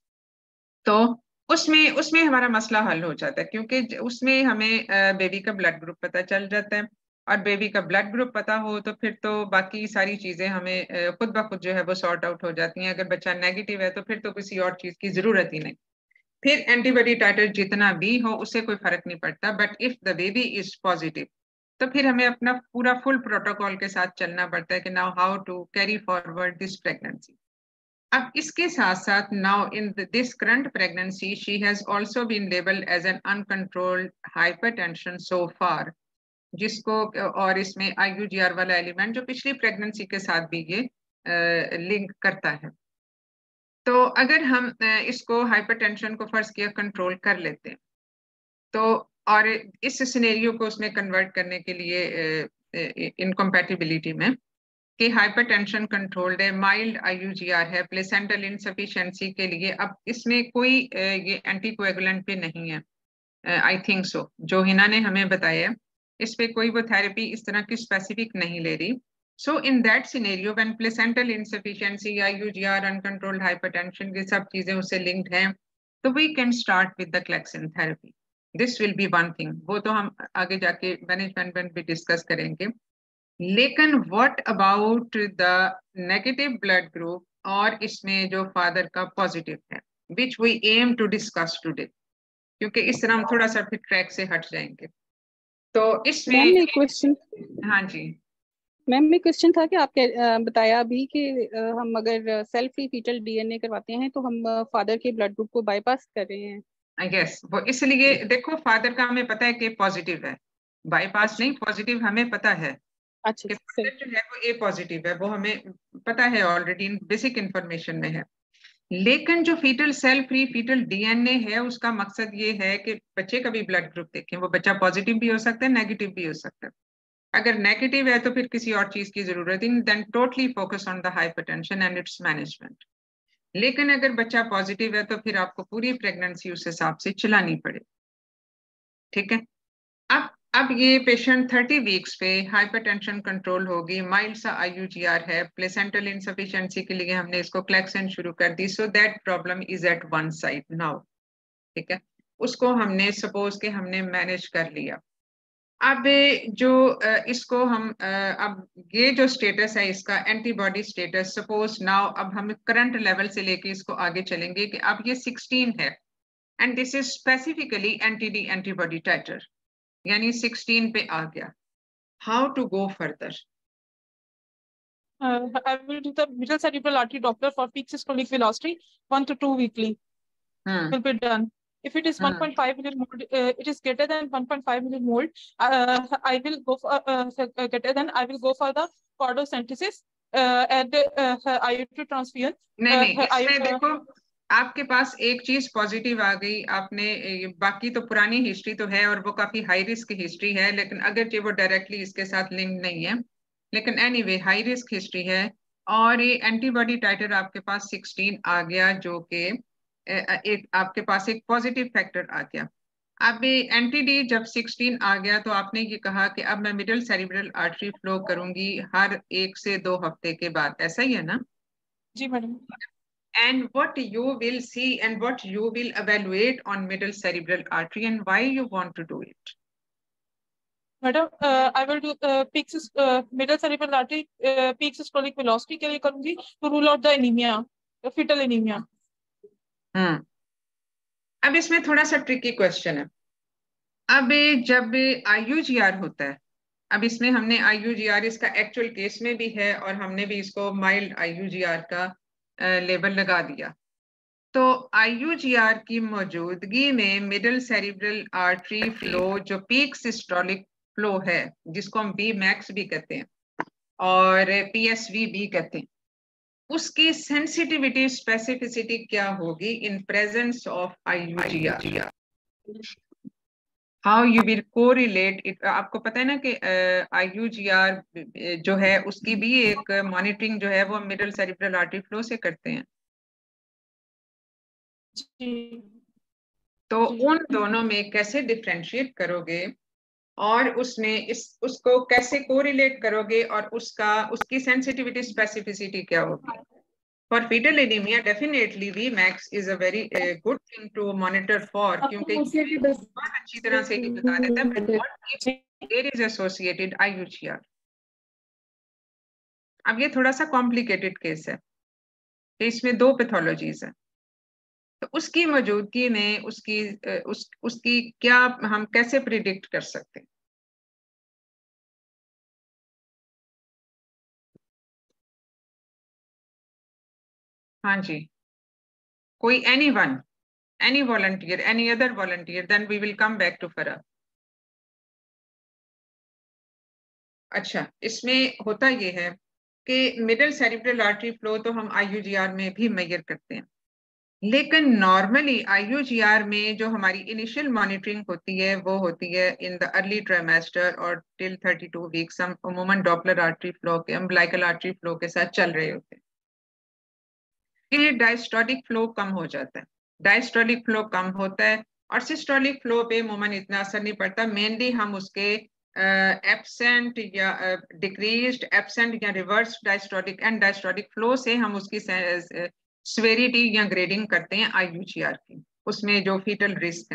Speaker 1: तो उसमें उसमें हमारा मसला हल हो जाता है, क्योंकि उसमें हमें बेबी का ब्लड ग्रुप पता चल जाता है, और बेबी का ब्लड ग्रुप पता हो तो फिर तो बाकी सारी चीजें हमें खुद ब खुद जो है वो सॉर्ट आउट हो जाती हैं। अगर बच्चा नेगेटिव है तो फिर तो किसी और चीज की जरूरत ही नहीं, फिर एंटीबॉडी टाइटर जितना भी हो उससे कोई फर्क नहीं पड़ता। But if the baby is positive तो फिर हमें अपना पूरा फुल प्रोटोकॉल के साथ चलना पड़ता है कि now how to carry forward this pregnancy. अब इसके साथ साथ now in this current pregnancy she has also been labelled as an uncontrolled hypertension so far, जिसको और इसमें आईयूजीआर वाला एलिमेंट जो पिछली प्रेगनेंसी के साथ भी ये लिंक करता है। तो अगर हम इसको हाइपरटेंशन को फर्ज किया कंट्रोल कर लेते हैं तो, और इस सिनेरियो को उसमें कन्वर्ट करने के लिए इनकम्पैटिबिलिटी में कि हाइपरटेंशन कंट्रोल्ड है, माइल्ड आईयूजीआर है, प्लेसेंटल इनसफिशिएंसी के लिए अब इसमें कोई ये एंटीकोएगुलेंट पे नहीं है, आई थिंक सो, जो हिना ने हमें बताया इस पे कोई वो थेरेपी इस तरह की स्पेसिफिक नहीं ले रही। So in that scenario when placental insufficiency, IUGR, uncontrolled hypertension, ये सब चीजें उससे लिंक्ड हैं, तो we can start with the Clexane therapy. This will be one thing, वो तो हम आगे जाके मैनेजमेंट में भी डिस्कस करेंगे। लेकिन what about the negative blood group और इसमें जो फादर का पॉजिटिव है, which we aim to discuss today, क्योंकि इस तरह हम थोड़ा सा फिर ट्रैक से हट जाएंगे। तो इसमें
Speaker 5: क्वेश्चन,
Speaker 1: हाँ जी
Speaker 5: मैम में क्वेश्चन था कि आपने बताया अभी कि हम अगर सेल्फ फ्री फीटल डीएनए करवाते हैं तो हम फादर के ब्लड ग्रुप को बाईपास कर रहे हैं।
Speaker 1: यस, वो इसलिए देखो फादर का हमें पता है कि पॉजिटिव है, बाईपास नहीं, पॉजिटिव हमें पता है।
Speaker 5: अच्छा,
Speaker 1: कि फादर जो है वो ए पॉजिटिव है, वो हमें पता है ऑलरेडी, बेसिक इंफॉर्मेशन में है। लेकिन जो fetal cell free fetal DNA है उसका मकसद ये है कि बच्चे का भी ब्लड ग्रुप देखें, वो बच्चा पॉजिटिव भी हो सकता है, नेगेटिव भी हो सकता है। अगर नेगेटिव है तो फिर किसी और चीज की जरूरत नहीं, then totally focus on the hypertension and its management. लेकिन अगर बच्चा पॉजिटिव है तो फिर आपको पूरी प्रेगनेंसी उस हिसाब से चलानी पड़े, ठीक है। अब अब ये पेशेंट थर्टी वीक्स पे हाइपरटेंशन कंट्रोल होगी, माइल्ड सा आईयूजीआर है, प्लेसेंटल इनसफिशिएंसी के लिए हमने इसको क्लेक्सन शुरू कर दी, so that problem is at one side now, ठीक है। उसको हमने सपोज के हमने मैनेज कर लिया। अब जो इसको हम अब ये जो स्टेटस है इसका एंटीबॉडी स्टेटस, सपोज नाउ अब हम करंट लेवल से लेके इसको आगे चलेंगे कि अब ये सिक्सटीन है and this is specifically anti-D antibody titre, यानी सिक्सटीन पे आ गया। How to go further?
Speaker 3: Uh, I will do the middle cerebral artery Doppler for peak systolic velocity one to two weekly.
Speaker 1: Hmm.
Speaker 3: Will be done. If it is
Speaker 1: Hmm.
Speaker 3: one point five millimole, uh, it is greater than one point five millimole. Uh, I will go for uh, greater than. I will go for the chordocentesis uh, and uh, I U T transfusion.
Speaker 1: नहीं नहीं,
Speaker 3: Uh,
Speaker 1: इसमें
Speaker 3: uh,
Speaker 1: देखो आपके पास एक चीज positive आ गई, आपने बाकी तो पुरानी हिस्ट्री तो है और वो काफी हाई रिस्क हिस्ट्री है, लेकिन अगर ये वो डायरेक्टली इसके साथ लिंक नहीं है, लेकिन एनीवे हाई रिस्क हिस्ट्री है, और ये एंटीबॉडी टाइटर आपके पास सिक्सटीन आ गया, जो कि एक आपके पास एक पॉजिटिव फैक्टर आ गया। अब एंटी-डी जब सोलह आ गया तो आपने ये कहा कि अब मैं मिडिल सेरिब्रल आर्टरी फ्लो करूंगी हर एक से दो हफ्ते के बाद, ऐसा ही है ना?
Speaker 3: जी madam.
Speaker 1: And what you will see and what you will evaluate on middle cerebral artery and why you want to do it?
Speaker 3: Madam I will do peak middle cerebral artery peak systolic velocity के लिए करूंगी to rule out the anaemia, fetal anaemia.
Speaker 1: हम्म अब इसमें थोड़ा सा tricky question है। अब जब आईयूजीआर होता है, अब इसमें हमने आईयूजीआर इसका एक्चुअल केस में भी है और हमने भी इसको माइल्ड आईयूजीआर का लेबल लगा दिया। तो आईयूजीआर की मौजूदगी में मिडिल सेरिब्रल आर्टरी फ्लो जो पीक सिस्टोलिक फ्लो है, जिसको हम बी मैक्स भी कहते हैं और पीएसवी भी कहते हैं, उसकी सेंसिटिविटी स्पेसिफिसिटी क्या होगी in presence of IUGR? How you will correlate it? आपको पता है ना कि आईयूजीआर जो है उसकी भी एक मॉनिटरिंग जो है वो मिडिल सेरिब्रल आर्टरी फ्लो से करते हैं। तो उन दोनों में कैसे डिफरेंशिएट करोगे और उसमें इस उसको कैसे कोरिलेट करोगे और उसका उसकी सेंसिटिविटी स्पेसिफिसिटी क्या होगी? For fetal anaemia definitely V max is a very good thing to monitor for, क्योंकि बहुत अच्छी तरह से ये बता देता है but what if there is associated IUGR. अब ये थोड़ा सा कॉम्प्लिकेटेड केस है कि इसमें दो पैथोलॉजीज हैं, तो उसकी मौजूदगी में उसकी उस उसकी क्या हम कैसे प्रिडिक्ट कर सकते हैं? हाँ जी, कोई any one, any volunteer, any other volunteer, then we will come back to Farah. अच्छा, इसमें होता ये है कि मिडिल सेरिब्रल आर्टरी फ्लो तो हम आईयूजीआर में भी मेजर करते हैं, लेकिन नॉर्मली आईयूजीआर में जो हमारी इनिशियल मॉनिटरिंग होती है वो होती है इन द अर्ली ट्राइमेस्टर और टिल थर्टी टू वीक्स हम अमूमन डॉपलर आर्टरी फ्लो के अम्बिलिकल आर्टरी फ्लो के साथ चल रहे होते हैं। ये डायस्टोलिक फ्लो कम हो जाता है, डायस्टोलिक फ्लो कम होता है और सिस्टोलिक फ्लो पे अमूमन इतना असर नहीं पड़ता। मेनली हम उसके एब्सेंट uh, या डिक्रीज्ड uh, एब्सेंट या reverse diastolic end diastolic flow से हम उसकी स्वेरिटी या ग्रेडिंग करते हैं आईयूजीआर की, उसमें जो फीटल रिस्क है।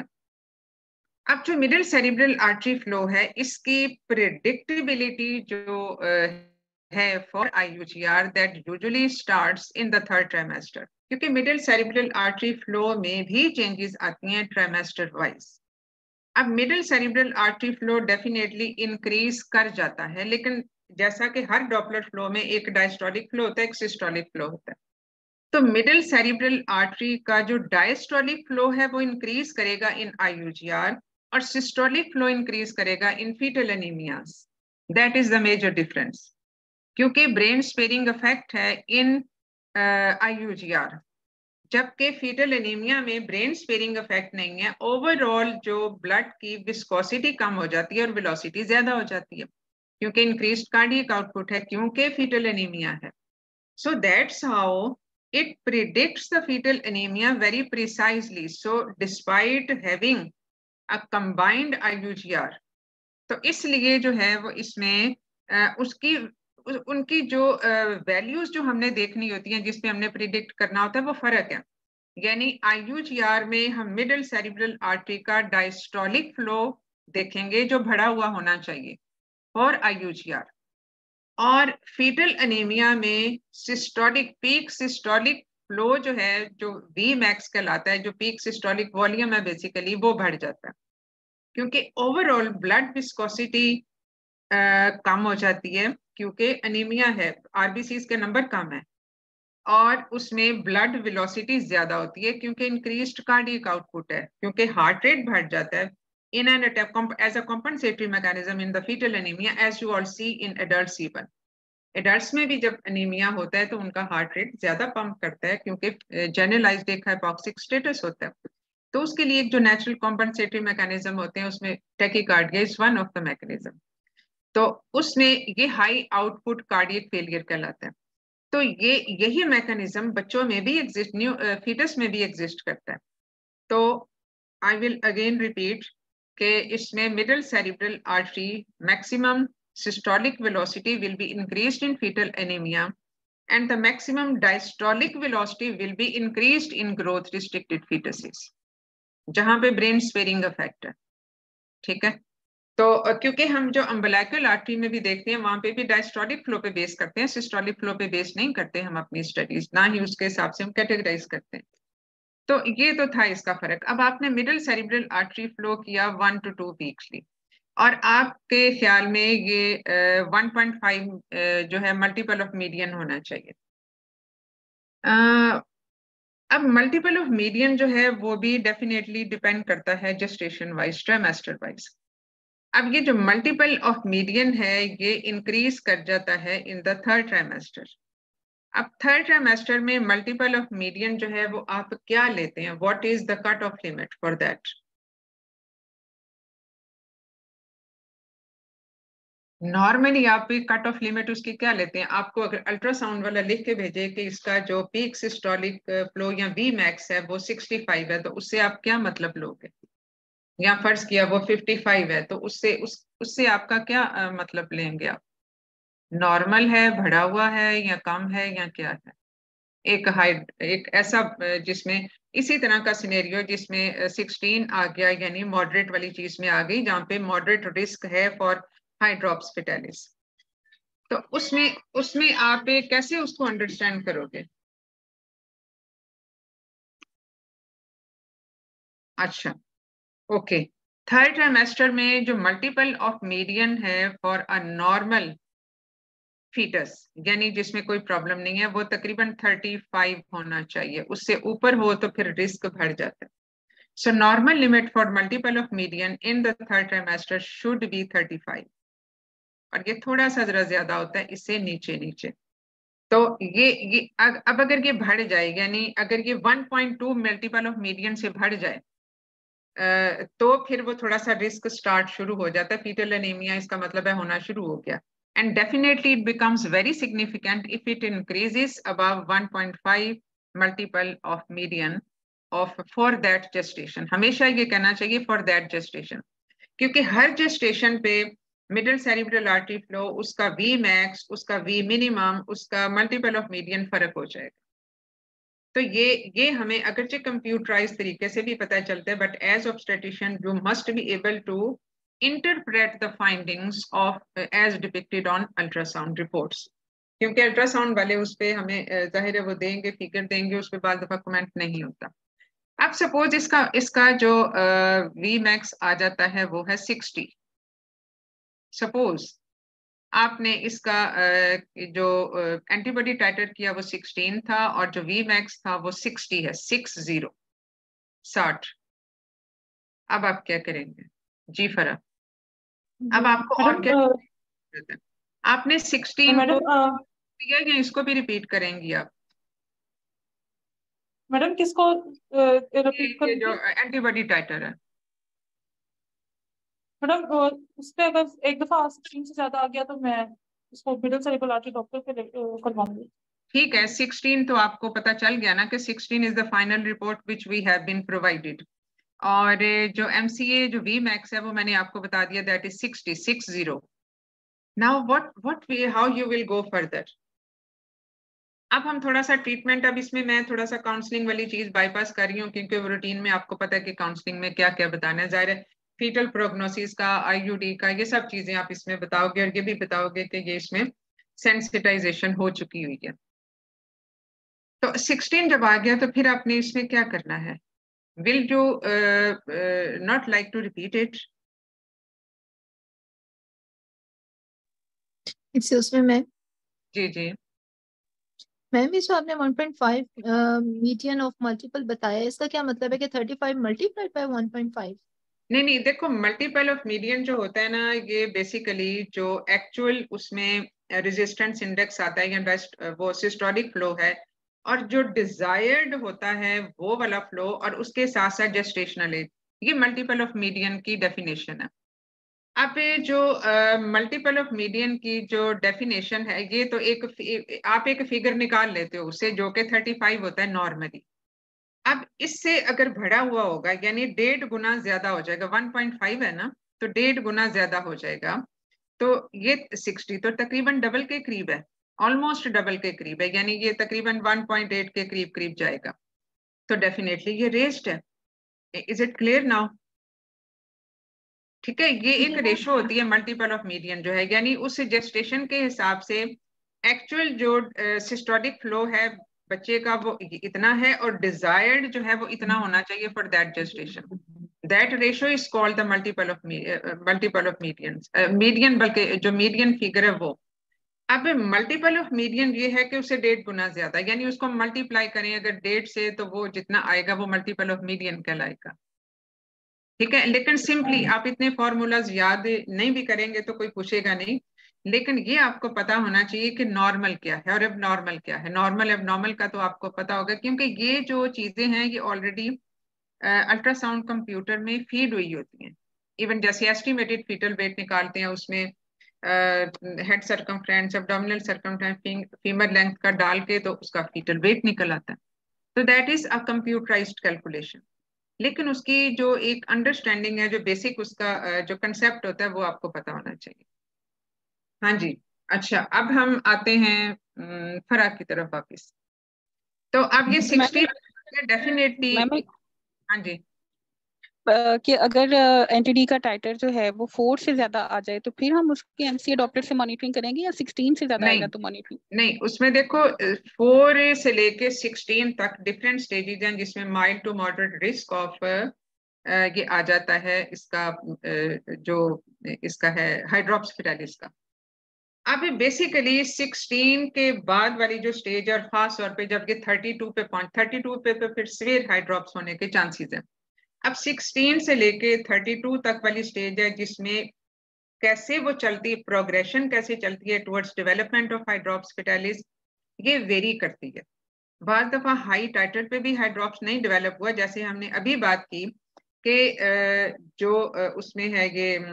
Speaker 1: अब जो मिडिल सेरिब्रल आर्टरी फ्लो है इसकी प्रिडिक्टेबिलिटी जो uh, है for IUGR that usually starts in the third trimester, क्योंकि मिडिल सेरिब्रल आर्टरी फ्लो में भी चेंजेस आती हैं ट्राइमेस्टर वाइज। अब middle cerebral artery flow definitely increase कर जाता है, लेकिन जैसा कि हर डॉपलर फ्लो में एक डायस्टोलिक फ्लो होता है, एक सिस्टोलिक फ्लो होता है, तो मिडिल सेरिब्रल आर्टरी का जो डायस्टोलिक फ्लो है वो इंक्रीज करेगा इन आईयूजीआर और सिस्टोलिक फ्लो इंक्रीज करेगा in fetal anaemias. That is the major difference, क्योंकि ब्रेन स्पेरिंग इफेक्ट है इन आईयूजीआर, जबकि फीटल एनीमिया में ब्रेन स्पेरिंग इफेक्ट नहीं है। ओवरऑल जो ब्लड की विस्कोसिटी कम हो जाती है और वेलोसिटी ज्यादा हो जाती है, क्योंकि इंक्रीज्ड कार्डियक आउटपुट है, क्योंकि फीटल एनीमिया है। So that's how it predicts the fetal anemia very precisely. So despite having a combined I U G R, तो इसलिए जो है वो इसमें आ, उसकी उनकी जो वैल्यूज जो हमने देखनी होती हैं, जिसपे हमने प्रिडिक्ट करना होता है, वो फर्क है। यानी आईयूजीआर में हम मिडिल सेरिब्रल आर्टरी का डायस्टोलिक फ्लो देखेंगे जो बढ़ा हुआ होना चाहिए फॉर आईयूजीआर, और फीटल एनीमिया में सिस्टोलिक पीक सिस्टोलिक फ्लो जो है जो वी मैक्स कहलाता है, जो पीक सिस्टोलिक वॉल्यूम है बेसिकली, वो बढ़ जाता है, क्योंकि ओवरऑल ब्लड विस्कोसिटी कम हो जाती है, क्योंकि एनीमिया है, आरबीसीज के नंबर कम है और उसमें ब्लड वेलोसिटी ज्यादा होती है, क्योंकि इंक्रीज्ड कार्डियक आउटपुट है, क्योंकि हार्ट रेट बढ़ जाता है in an attack as a compensatory mechanism in the fetal anemia, as you all see in adults even. Adults में भी जब एनीमिया होता है तो उनका हार्ट रेट ज्यादा पंप करता है, क्योंकि जनरलाइज्ड एक हाइपोक्सिक स्टेटस होता है, तो उसके लिए एक जो नेचुरल कॉम्पनसेटरी मैकेनिज्म होते हैं उसमें tachycardia is one of the mechanism, तो उसमें ये हाई आउटपुट कार्डियक फेलियर कहलाता है। तो ये यही मैकेनिज्म बच्चों में भी एग्जिस्ट, न्यू फीटस में भी एग्जिस्ट करता है। तो आई विल अगेन रिपीट कि इसमें middle cerebral artery maximum systolic velocity will be increased in fetal anaemia and the maximum diastolic velocity will be increased in growth restricted fetuses, जहां पे brain sparing effect है। ठीक है, तो क्योंकि हम जो अम्बिलिकल आर्टरी में भी देखते हैं वहां पे भी डायस्टोलिक फ्लो पे बेस करते हैं, सिस्टोलिक फ्लो पे बेस नहीं करते हम अपनी स्टडीज, ना ही उसके हिसाब से हम कैटेगराइज करते हैं। तो ये तो था इसका फर्क। अब आपने मिडिल सेरिब्रल आर्टरी फ्लो किया वन टू टू वीक्सली, और आपके ख्याल में ये वन पॉइंट फाइव जो है मल्टीपल ऑफ मीडियन होना चाहिए। uh, अब मल्टीपल ऑफ मीडियन जो है वो भी डेफिनेटली डिपेंड करता है जेस्टेशन वाइज, ट्राइमेस्टर वाइज। अब ये जो मल्टीपल ऑफ मीडियन है ये इंक्रीज कर जाता है इन द थर्ड ट्राइमेस्टर। अब थर्ड ट्राइमेस्टर में मल्टीपल ऑफ मीडियन जो है वो आप क्या लेते हैं, what is the cut off limit for that? Normally आप कट ऑफ लिमिट उसकी क्या लेते हैं? आपको अगर अल्ट्रासाउंड वाला लिख के भेजे कि इसका जो पीक सिस्टोलिक फ्लो या वी मैक्स है वो सिक्सटी फाइव है, तो उससे आप क्या मतलब लोगे? या फर्ज किया वो फिफ्टी फाइव है, तो उससे उस उससे आपका क्या आ, मतलब लेंगे आप? नॉर्मल है, बढ़ा हुआ है, या कम है, या क्या है? एक हाइट, एक ऐसा जिसमें इसी तरह का सिनेरियो जिसमें सिक्सटीन आ गया, यानी मॉडरेट वाली चीज में आ गई, जहाँ पे मॉडरेट रिस्क है फॉर हाइड्रोप्स फेटालिस, तो उसमें उसमें आप कैसे उसको अंडरस्टैंड करोगे? अच्छा, ओके। थर्ड ट्राइमेस्टर में जो मल्टीपल ऑफ मीडियन है फॉर अ नॉर्मल फीटस, यानी जिसमें कोई प्रॉब्लम नहीं है, वो तकरीबन थर्टी फाइव होना चाहिए। उससे ऊपर हो तो फिर रिस्क बढ़ जाता है। So normal limit for multiple of median in the third trimester should be thirty five, और ये थोड़ा सा जरा ज्यादा होता है इससे नीचे नीचे। तो ये ये अब अगर ये बढ़ जाए, यानी अगर ये one point two multiple of median से बढ़ जाए, तो फिर वो थोड़ा सा रिस्क स्टार्ट शुरू हो जाता है, फीटल एनीमिया इसका मतलब है होना शुरू हो गया। And definitely it becomes very significant if it increases above one point five multiple of median of for that gestation. हमेशा ये कहना चाहिए फॉर दैट जेस्टेशन, क्योंकि हर जेस्टेशन पे मिडिल सेरिब्रल आर्टरी फ्लो, उसका वी मैक्स, उसका वी मिनिमम, उसका मल्टीपल ऑफ मीडियन फर्क हो जाएगा। तो ये ये हमें अगरचे कंप्यूटराइज तरीके से भी पता चलता है, but as obstetrician you must be able to interpret the findings of as depicted on ultrasound reports, क्योंकि अल्ट्रासाउंड वाले उस पर हमें जाहिर है वो देंगे, फिगर देंगे, उस पर बाद दफा कमेंट नहीं होता। अब सपोज इसका इसका जो वी मैक्स आ जाता है वो है सिक्सटी, सपोज आपने इसका जो एंटीबॉडी टाइटर किया वो सिक्सटीन था, और जो वी मैक्स था वो सिक्सटी है, सिक्स जीरो साठ। अब आप क्या करेंगे जी फरा? अब आपको और क्या uh, आपने सिक्सटीन को दिया या इसको भी रिपीट करेंगी आप?
Speaker 3: मैडम किसको रिपीट कर?
Speaker 1: जो एंटीबॉडी टाइटर है
Speaker 3: मैडम, उस पे अगर एक दफा सिक्सटीन से ज्यादा आ गया तो मैं उसको मिडिल सेरिब्रल आर्टरी डॉक्टर पे करवाऊंगी।
Speaker 1: ठीक है, सिक्सटीन तो आपको पता चल गया ना कि sixteen is the final report which we have been provided, और जो एमसीए जो वी मैक्स है वो मैंने आपको बता दिया, that is sixty six zero. Now what what way how you will go further? अब हम थोड़ा सा ट्रीटमेंट, अब इसमें मैं थोड़ा सा काउंसलिंग वाली चीज बाईपास कर रही हूँ, क्योंकि रूटीन में आपको पता है कि काउंसलिंग में क्या क्या बताना है। जाहिर है फीटल प्रोग्नोसिस का, आईयूडी का, ये सब चीजें आप इसमें बताओगे, और ये भी बताओगे कि ये इसमें सेंसिटाइजेशन हो चुकी हुई है। तो सिक्सटीन जब आ गया तो फिर आपने इसमें क्या करना है? Will you not like to repeat it?
Speaker 6: उसमें मैं
Speaker 1: जी जी
Speaker 6: मैम, ये जो आपने one point five median of multiple बताया, इसका क्या मतलब है कि thirty five multiplied by one point five?
Speaker 1: नहीं नहीं, देखो मल्टीपल ऑफ मीडियन जो होता है ना, ये बेसिकली जो एक्चुअल उसमें रेजिस्टेंस इंडेक्स आता है, या वो सिस्टोलिक फ्लो है, और जो डिजायर्ड होता है वो वाला फ्लो, और उसके साथ साथ जेस्टेशनल एज, ये मल्टीपल ऑफ मीडियन की डेफिनेशन है। अब जो मल्टीपल ऑफ मीडियन की जो डेफिनेशन है, ये तो एक आप एक फिगर निकाल लेते हो उससे, जो कि थर्टी फाइव होता है नॉर्मली। अब इससे अगर बढ़ा हुआ होगा यानी डेढ़ गुना ज्यादा हो जाएगा, वन पॉइंट फाइव है ना, तो डेढ़ गुना ज्यादा हो जाएगा, तो ये सिक्सटी तो तकरीबन डबल के करीब है, ऑलमोस्ट डबल के करीब है, यानी ये तकरीबन वन पॉइंट एट के करीब करीब जाएगा, तो डेफिनेटली ये रेस्ड है। Is it clear now? ठीक है, ये एक रेशो होती है मल्टीपल ऑफ मीडियन जो है, यानी उस जेस्टेशन के हिसाब से एक्चुअल जो सिस्टोलिक फ्लो है बच्चे का वो इतना है, और डिजायर्ड जो है वो इतना होना चाहिए for that gestation. That ratio is called the multiple of multiple of median median बल्कि जो मीडियन फिगर है वो। अब मल्टीपल ऑफ मीडियन ये है कि उससे डेढ़ गुना ज्यादा, यानी उसको मल्टीप्लाई करें अगर डेढ़ से, तो वो जितना आएगा वो मल्टीपल ऑफ मीडियन कहलाएगा। ठीक है, लेकिन सिंपली आप इतने फॉर्मूलाज याद नहीं भी करेंगे तो कोई पूछेगा नहीं, लेकिन ये आपको पता होना चाहिए कि नॉर्मल क्या है और अब नॉर्मल क्या है। नॉर्मल अब नॉर्मल का तो आपको पता होगा, क्योंकि ये जो चीजें हैं ये ऑलरेडी अल्ट्रासाउंड कंप्यूटर में फीड हुई होती हैं। इवन जैसे एस्टिमेटेड फीटल वेट निकालते हैं उसमें head circumference, abdominal circumference, femur length का डाल के तो उसका फीटल वेट निकल आता है। तो that is a computerized calculation, लेकिन उसकी जो एक अंडरस्टैंडिंग है, जो बेसिक उसका जो कंसेप्ट होता है वो आपको पता होना चाहिए। हाँ जी, अच्छा अब हम आते हैं फरा की तरफ वापिस। तो अब ये सिक्सटी डेफिनेटली, हाँ जी,
Speaker 5: कि अगर एनटीडी का टाइटर जो है वो फोर से ज्यादा आ जाए तो फिर हम उसके एमसी अडॉप्टर से मॉनिटरिंग करेंगे, या सिक्सटीन से ज्यादा आएगा तो मॉनिटरिंग
Speaker 1: नहीं? उसमें देखो फोर से लेके सिक्सटीन तक डिफरेंट स्टेजेस हैं जिसमें mild to moderate risk of ये आ जाता है, इसका जो इसका है हाइड्रोप्स फिटालिस का। अब बेसिकली सिक्सटीन के बाद वाली जो स्टेज, और खास तौर पे जब ये थर्टी टू पे पहुंच थर्टी टू पे तो फिर सीवियर हाइड्रोप्स होने के चांसेस हैं। अब सिक्सटीन से लेके थर्टी टू तक वाली स्टेज है जिसमें कैसे वो चलती, प्रोग्रेशन कैसे चलती है towards development of hydrops fetalis, ये वेरी करती है। बार दफा हाई टाइटर पे भी हाइड्रोप्स नहीं डेवलप हुआ, जैसे हमने अभी बात की कि जो उसमें है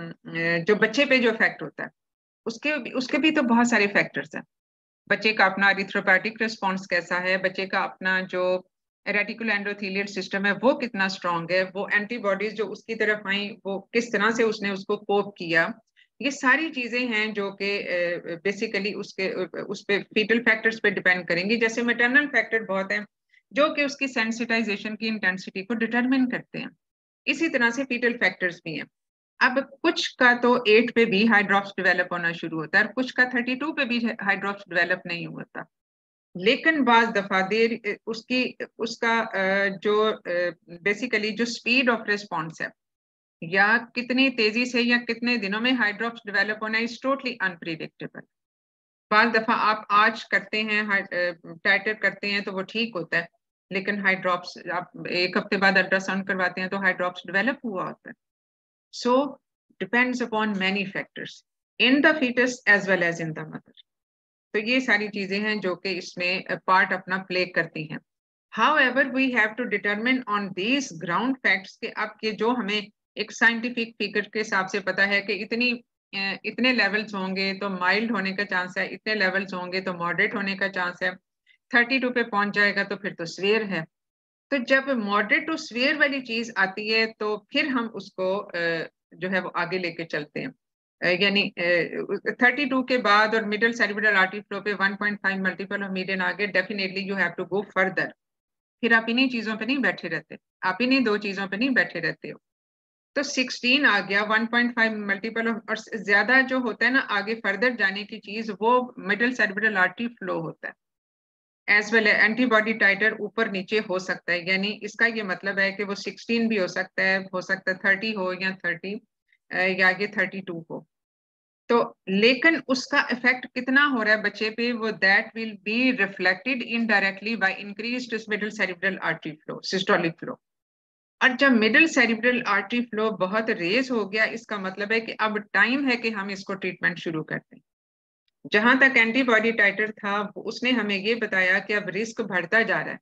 Speaker 1: ये जो बच्चे पे जो इफेक्ट होता है उसके उसके भी तो बहुत सारे फैक्टर्स हैं। बच्चे का अपना एरिथ्रोपैटिक रिस्पॉन्स कैसा है, बच्चे का अपना जो रेटिकुलर एंडोथेलियल सिस्टम है वो कितना स्ट्रांग है, वो एंटीबॉडीज जो उसकी तरफ आई वो किस तरह से उसने उसको कोप किया, ये सारी चीजें हैं जो कि बेसिकली उसके उस पे फीटल फैक्टर्स पे डिपेंड करेंगी। जैसे मैटरनल फैक्टर बहुत हैं जो कि उसकी सेंसिटाइजेशन की इंटेंसिटी को डिटरमिन करते हैं, इसी तरह से फीटल फैक्टर्स भी हैं। अब कुछ का तो एट पे भी हाइड्रोप्स डेवलप होना शुरू होता है और कुछ का थर्टी टू पे भी हाइड्रोप्स डेवलप नहीं होता, लेकिन बाज दफा देर उसकी उसका जो बेसिकली जो स्पीड ऑफ रिस्पॉन्स है या कितनी तेजी से या कितने दिनों में हाइड्रोप्स डेवलप होना इज टोटली अनप्रिडिक्टेबल। बाज दफा आप आज करते हैं टाइटर करते हैं तो वो ठीक होता है, लेकिन हाइड्रोप्स आप एक हफ्ते बाद अल्ट्रासाउंड करवाते हैं तो हाइड्रोप्स डेवलप हुआ होता है। So depends upon many factors in the fetus as well as in the mother. तो ये सारी चीजें हैं जो कि इसमें पार्ट अपना प्ले करती हैं। However, we have to determine on these ground facts कि आपके जो हमें एक साइंटिफिक फिगर के हिसाब से पता है कि इतनी इतने लेवल्स होंगे तो माइल्ड होने का चांस है, इतने लेवल्स होंगे तो मॉडरेट होने का चांस है, थर्टी टू पे पहुंच जाएगा तो फिर तो सीवियर है। तो जब मॉडरेट टू सीवियर वाली चीज आती है तो फिर हम उसको जो है वो आगे लेके चलते हैं, यानी थर्टी टू के बाद और मिडिल सेरिब्रल आर्टरी फ्लो पे one point five multiple of median आगे definitely you have to go further. फिर आप इन्हीं चीजों पे नहीं बैठे रहते, आप इन्हीं दो चीजों पे नहीं बैठे रहते हो। तो सिक्सटीन आ गया, one point five multiple of, और ज्यादा जो होता है ना आगे फर्दर जाने की चीज वो मिडिल सेरिब्रल आर्टरी फ्लो होता है, एज वेल एंटीबॉडी टाइटर ऊपर नीचे हो सकता है, यानी इसका ये मतलब है कि वो सिक्सटीन भी हो सकता है, हो सकता है थर्टी हो या थर्टी या ये थर्टी टू हो। तो लेकिन उसका इफेक्ट कितना हो रहा है बच्चे पे, वो that will be reflected indirectly by increased middle cerebral artery flow, systolic flow. और जब मिडिल सेरिब्रल आर्टरी फ्लो बहुत रेज हो गया, इसका मतलब है कि अब टाइम है कि हम इसको ट्रीटमेंट शुरू करते हैं। जहां तक एंटीबॉडी टाइटर था उसने हमें ये बताया कि अब रिस्क बढ़ता जा रहा है,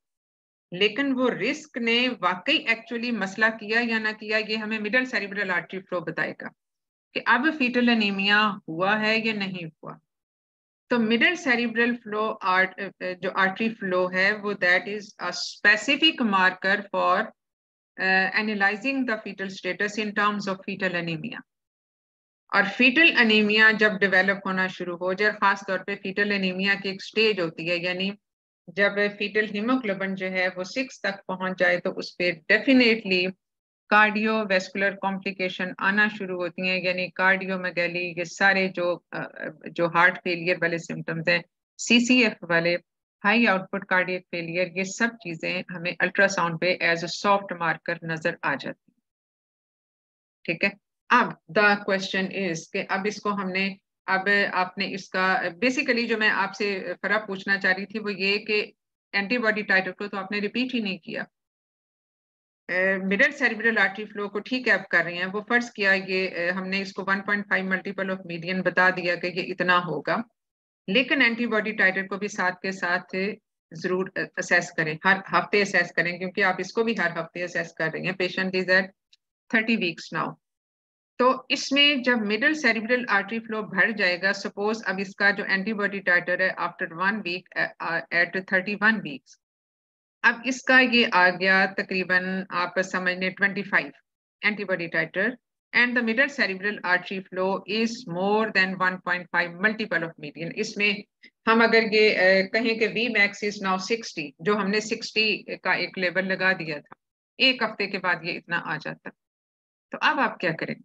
Speaker 1: लेकिन वो रिस्क ने वाकई एक्चुअली मसला किया या ना किया ये हमें मिडिल सेरिब्रल आर्टरी फ्लो बताएगा। कि अब फीटल एनीमिया हुआ है या नहीं हुआ। तो मिडल सेरिब्रल फ्लो आर्ट जो आर्टरी फ्लो है वो that is a specific marker for analyzing the fetal status in terms of fetal anaemia. और फीटल एनीमिया जब डेवलप होना शुरू हो जाए, खास तौर पे फीटल एनीमिया की एक स्टेज होती है, यानी जब फीटल हीमोग्लोबिन जो है वो सिक्स तक पहुंच जाए तो उस पर डेफिनेटली कार्डियोवैस्कुलर कॉम्प्लिकेशन आना शुरू होती हैं, यानी कार्डियोमेगैली, ये सारे जो जो हार्ट फेलियर वाले सिम्टम्स हैं, सीसीएफ वाले, हाई आउटपुट कार्डियक फेलियर, ये सब चीजें हमें अल्ट्रासाउंड पे एज अ सॉफ्ट मार्कर नजर आ जाती हैं। ठीक है, अब द क्वेश्चन इज कि अब इसको हमने अब आपने इसका बेसिकली जो मैं आपसे फर्क पूछना चाह रही थी वो ये कि एंटीबॉडी टाइटर को तो आपने रिपीट ही नहीं किया। मिडल सेरिब्रल आर्टरी फ्लो को ठीक है आप कर रही हैं, वो फर्ज किया ये uh, हमने इसको one point five multiple of median बता दिया कि ये इतना होगा, लेकिन एंटीबॉडी टाइटर को भी साथ के साथ जरूर असेस करें, हर हफ्ते असेस करें, क्योंकि आप इसको भी हर हफ्ते असेस कर रही हैं। Patient is at thirty weeks now. तो इसमें जब मिडल सेरिब्रल आर्टरी फ्लो बढ़ जाएगा, सपोज अब इसका जो एंटीबॉडी टाइटर है after one week at thirty one weeks, अब इसका ये आ गया तकरीबन आप समझ लें twenty five antibody titre, and the middle cerebral artery flow is more than one point five multiple of median. इसमें हम अगर ये uh, कहें कि V max is now sixty, जो हमने सिक्सटी का एक लेवल लगा दिया था, एक हफ्ते के बाद ये इतना आ जाता। तो अब आप क्या करेंगे?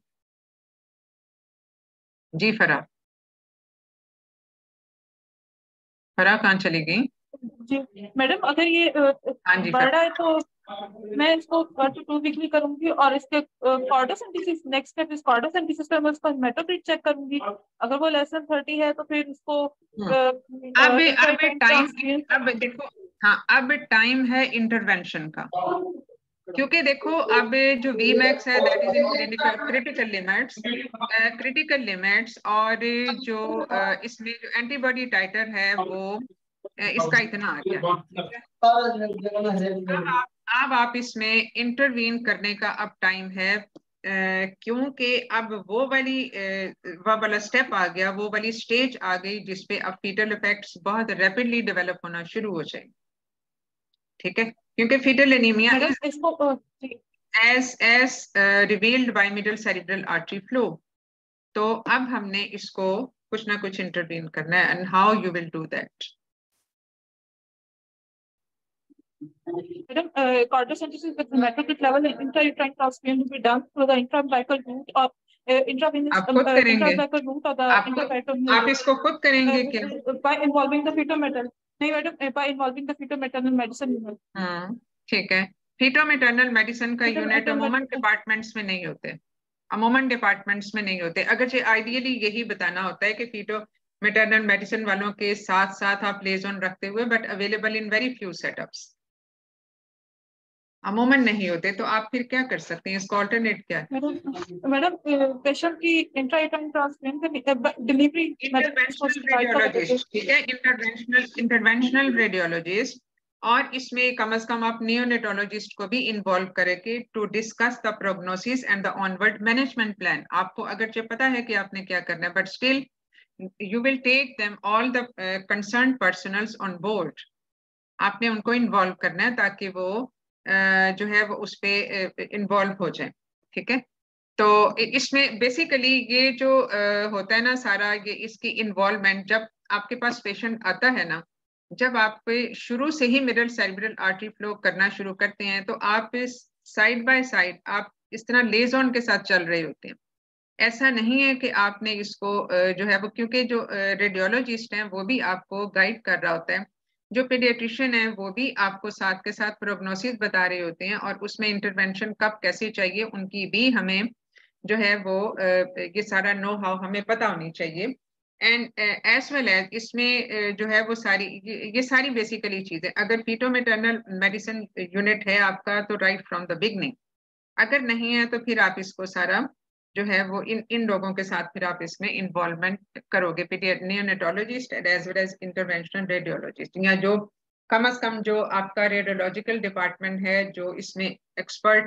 Speaker 1: जी फरा, फरा कहाँ चली गई?
Speaker 3: जी मैडम, अगर ये
Speaker 1: हाँ जी
Speaker 3: बढ़
Speaker 1: फरा।
Speaker 3: रहा है तो मैं इसको वन टू टू वीकली करूंगी, और इसके कॉर्डोसेंटिसिस नेक्स्ट स्टेप इस कॉर्डोसेंटिसिस पे मैं उसका हेमेटोक्रिट चेक करूंगी। अगर वो लेस देन थर्टी है तो फिर इसको
Speaker 1: अब अब टाइम, अब देखो, हाँ अब टाइम है इंटरवेंशन का, क्योंकि देखो अब जो वी मैक्स है that is in critical critical limits, critical limits, और जो uh, इसमें जो एंटीबॉडी टाइटर है वो uh, इसका इतना आ गया। अब आप अब आप इसमें इंटरवीन करने का अब टाइम है, uh, क्योंकि अब वो वाली uh, वो वाला स्टेप आ गया, वो वाली स्टेज आ गई जिसपे अब फीटल इफेक्ट्स बहुत रैपिडली डेवलप होना शुरू हो जाएंगे। ठीक है, क्योंकि fetal anaemia is as as uh, revealed by middle cerebral artery flow। तो अब हमने इसको कुछ ना कुछ इंटरवीन करना है, and how you will do that?
Speaker 3: Madam, uh, cordocentesis with hematocrit level in intrauterine transfusion will be done through the intraumbilical route or uh, intravenous
Speaker 1: आप खुद
Speaker 3: uh,
Speaker 1: करेंगे?
Speaker 3: intraumbilical route or the
Speaker 1: आप,
Speaker 3: intraperitoneal
Speaker 1: आप इसको खुद करेंगे
Speaker 3: uh,
Speaker 1: क्या?
Speaker 3: uh, by involving the fetal-maternal, नहीं madam, by involving the fetal-maternal medicine unit।
Speaker 1: हाँ ठीक है, फीटो मैटरनल मेडिसिन का यूनिट अमूमन डिपार्टमेंट्स में नहीं होते, अमूमन डिपार्टमेंट्स में नहीं होते। अगर आइडियली यही बताना होता है कि फीटो मैटरनल मेडिसिन वालों के साथ साथ आप लेजोन रखते हुए, but available in very few setups, अमूमन नहीं होते, तो आप फिर क्या कर सकते हैं? इसको अल्टरनेट क्या है?
Speaker 3: मैडम पेशेंट की intrauterine transfusion delivery
Speaker 1: interventional radiologist, ठीक है, इंटरवेंशनल इंटरवेंशनल रेडियोलॉजिस्ट, और इसमें कम से कम आप नियोनेटोलॉजिस्ट को भी इन्वॉल्व करके to discuss the prognosis and the onward management plan. आपको अगरचे पता है कि आपने क्या करना है, but still you will take them all the concern personals on board. आपने उनको इन्वॉल्व करना है ताकि वो uh, जो है वो उस पर इन्वॉल्व uh, हो जाए। ठीक है, तो इसमें बेसिकली ये जो uh, होता है ना सारा, ये इसकी इन्वॉल्वमेंट जब आपके पास पेशेंट आता है ना, जब आप शुरू से ही मिडल सेरिब्रल आर्टरी फ्लो करना शुरू करते हैं तो आप साइड बाय साइड आप इस तरह लेजोन के साथ चल रहे होते हैं। ऐसा नहीं है कि आपने इसको जो है वो, क्योंकि जो रेडियोलॉजिस्ट हैं वो भी आपको गाइड कर रहा होता है, जो पीडियाट्रिशियन है वो भी आपको साथ के साथ प्रोग्नोसिस बता रहे होते हैं, और उसमें इंटरवेंशन कब कैसे चाहिए उनकी भी हमें जो है वो ये सारा नो हाउ हमें पता होनी चाहिए। एंड एज वेल एज इसमें uh, जो है वो सारी ये, ये सारी बेसिकली चीजें, अगर फीटो मैटरनल मेडिसिन यूनिट है आपका तो राइट फ्रॉम द बिगनिंग, अगर नहीं है तो फिर आप इसको सारा जो है वो इन इन लोगों के साथ फिर आप इसमें इन्वॉल्वमेंट करोगे, neonatologist as well as interventional radiologist, या जो कम अज कम जो आपका रेडियोलॉजिकल डिपार्टमेंट है जो इसमें एक्सपर्ट हैं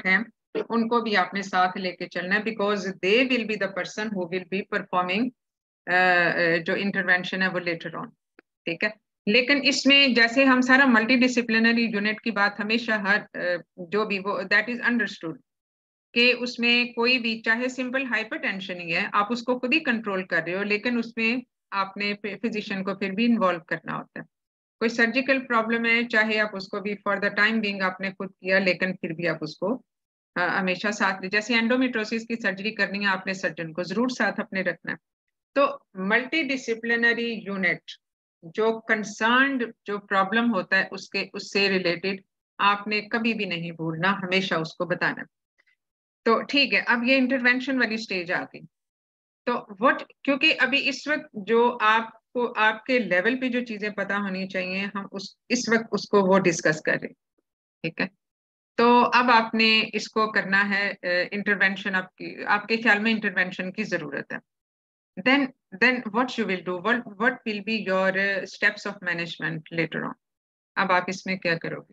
Speaker 1: उनको भी आपने साथ लेके चलना है, because they will be the person who will be performing जो इंटरवेंशन है वो लेटर ऑन, ठीक है। लेकिन इसमें जैसे हम सारा मल्टी डिसिप्लिनरी यूनिट की बात हमेशा हर uh, जो भी वो दैट इज अंडरस्टूड कि उसमें कोई भी चाहे सिंपल हाइपरटेंशन ही है, आप उसको खुद ही कंट्रोल कर रहे हो, लेकिन उसमें आपने फिजिशियन को फिर भी इन्वॉल्व करना होता है। कोई सर्जिकल प्रॉब्लम है, चाहे आप उसको भी फॉर द टाइम बिंग आपने खुद किया, लेकिन फिर भी आप उसको uh, हमेशा साथ, जैसे एंडोमेट्रोसिस की सर्जरी करनी है, आपने सर्जन को जरूर साथ अपने रखना है। तो मल्टी डिसिप्लिनरी यूनिट जो कंसर्न्ड जो प्रॉब्लम होता है उसके उससे रिलेटेड आपने कभी भी नहीं भूलना, हमेशा उसको बताना। तो ठीक है, अब ये इंटरवेंशन वाली स्टेज आ गई। तो व्हाट, क्योंकि अभी इस वक्त जो आपको आपके लेवल पे जो चीजें पता होनी चाहिए, हम उस इस वक्त उसको वो डिस्कस कर रहे हैं, ठीक है। तो अब आपने इसको करना है इंटरवेंशन, आपकी आपके ख्याल में इंटरवेंशन की जरूरत है। then then what you will do, what what will be your uh, steps of management later on? अब आप इसमें क्या करोगे?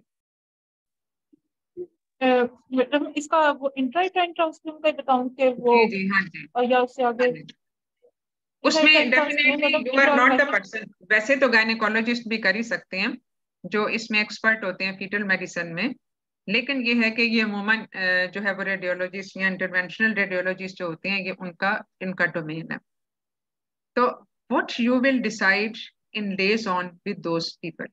Speaker 3: मतलब इसका वो इंट्राइट्राइन ट्रांसफ्यूजन का बताऊं कि वो
Speaker 1: जी जी हाँ जी,
Speaker 3: और या उससे आगे
Speaker 1: उसमें definitely you are not the person. वैसे तो गायनेकोलॉजिस्ट भी कर ही सकते हैं जो इसमें एक्सपर्ट होते हैं फीटल मेडिसिन में, लेकिन ये है कि ये अमूमन जो है वो रेडियोलॉजिस्ट या इंटरवेंशनल रेडियोलॉजिस्ट जो होते हैं, ये उनका इनका डोमेन है। So what you will decide in liaison with those people?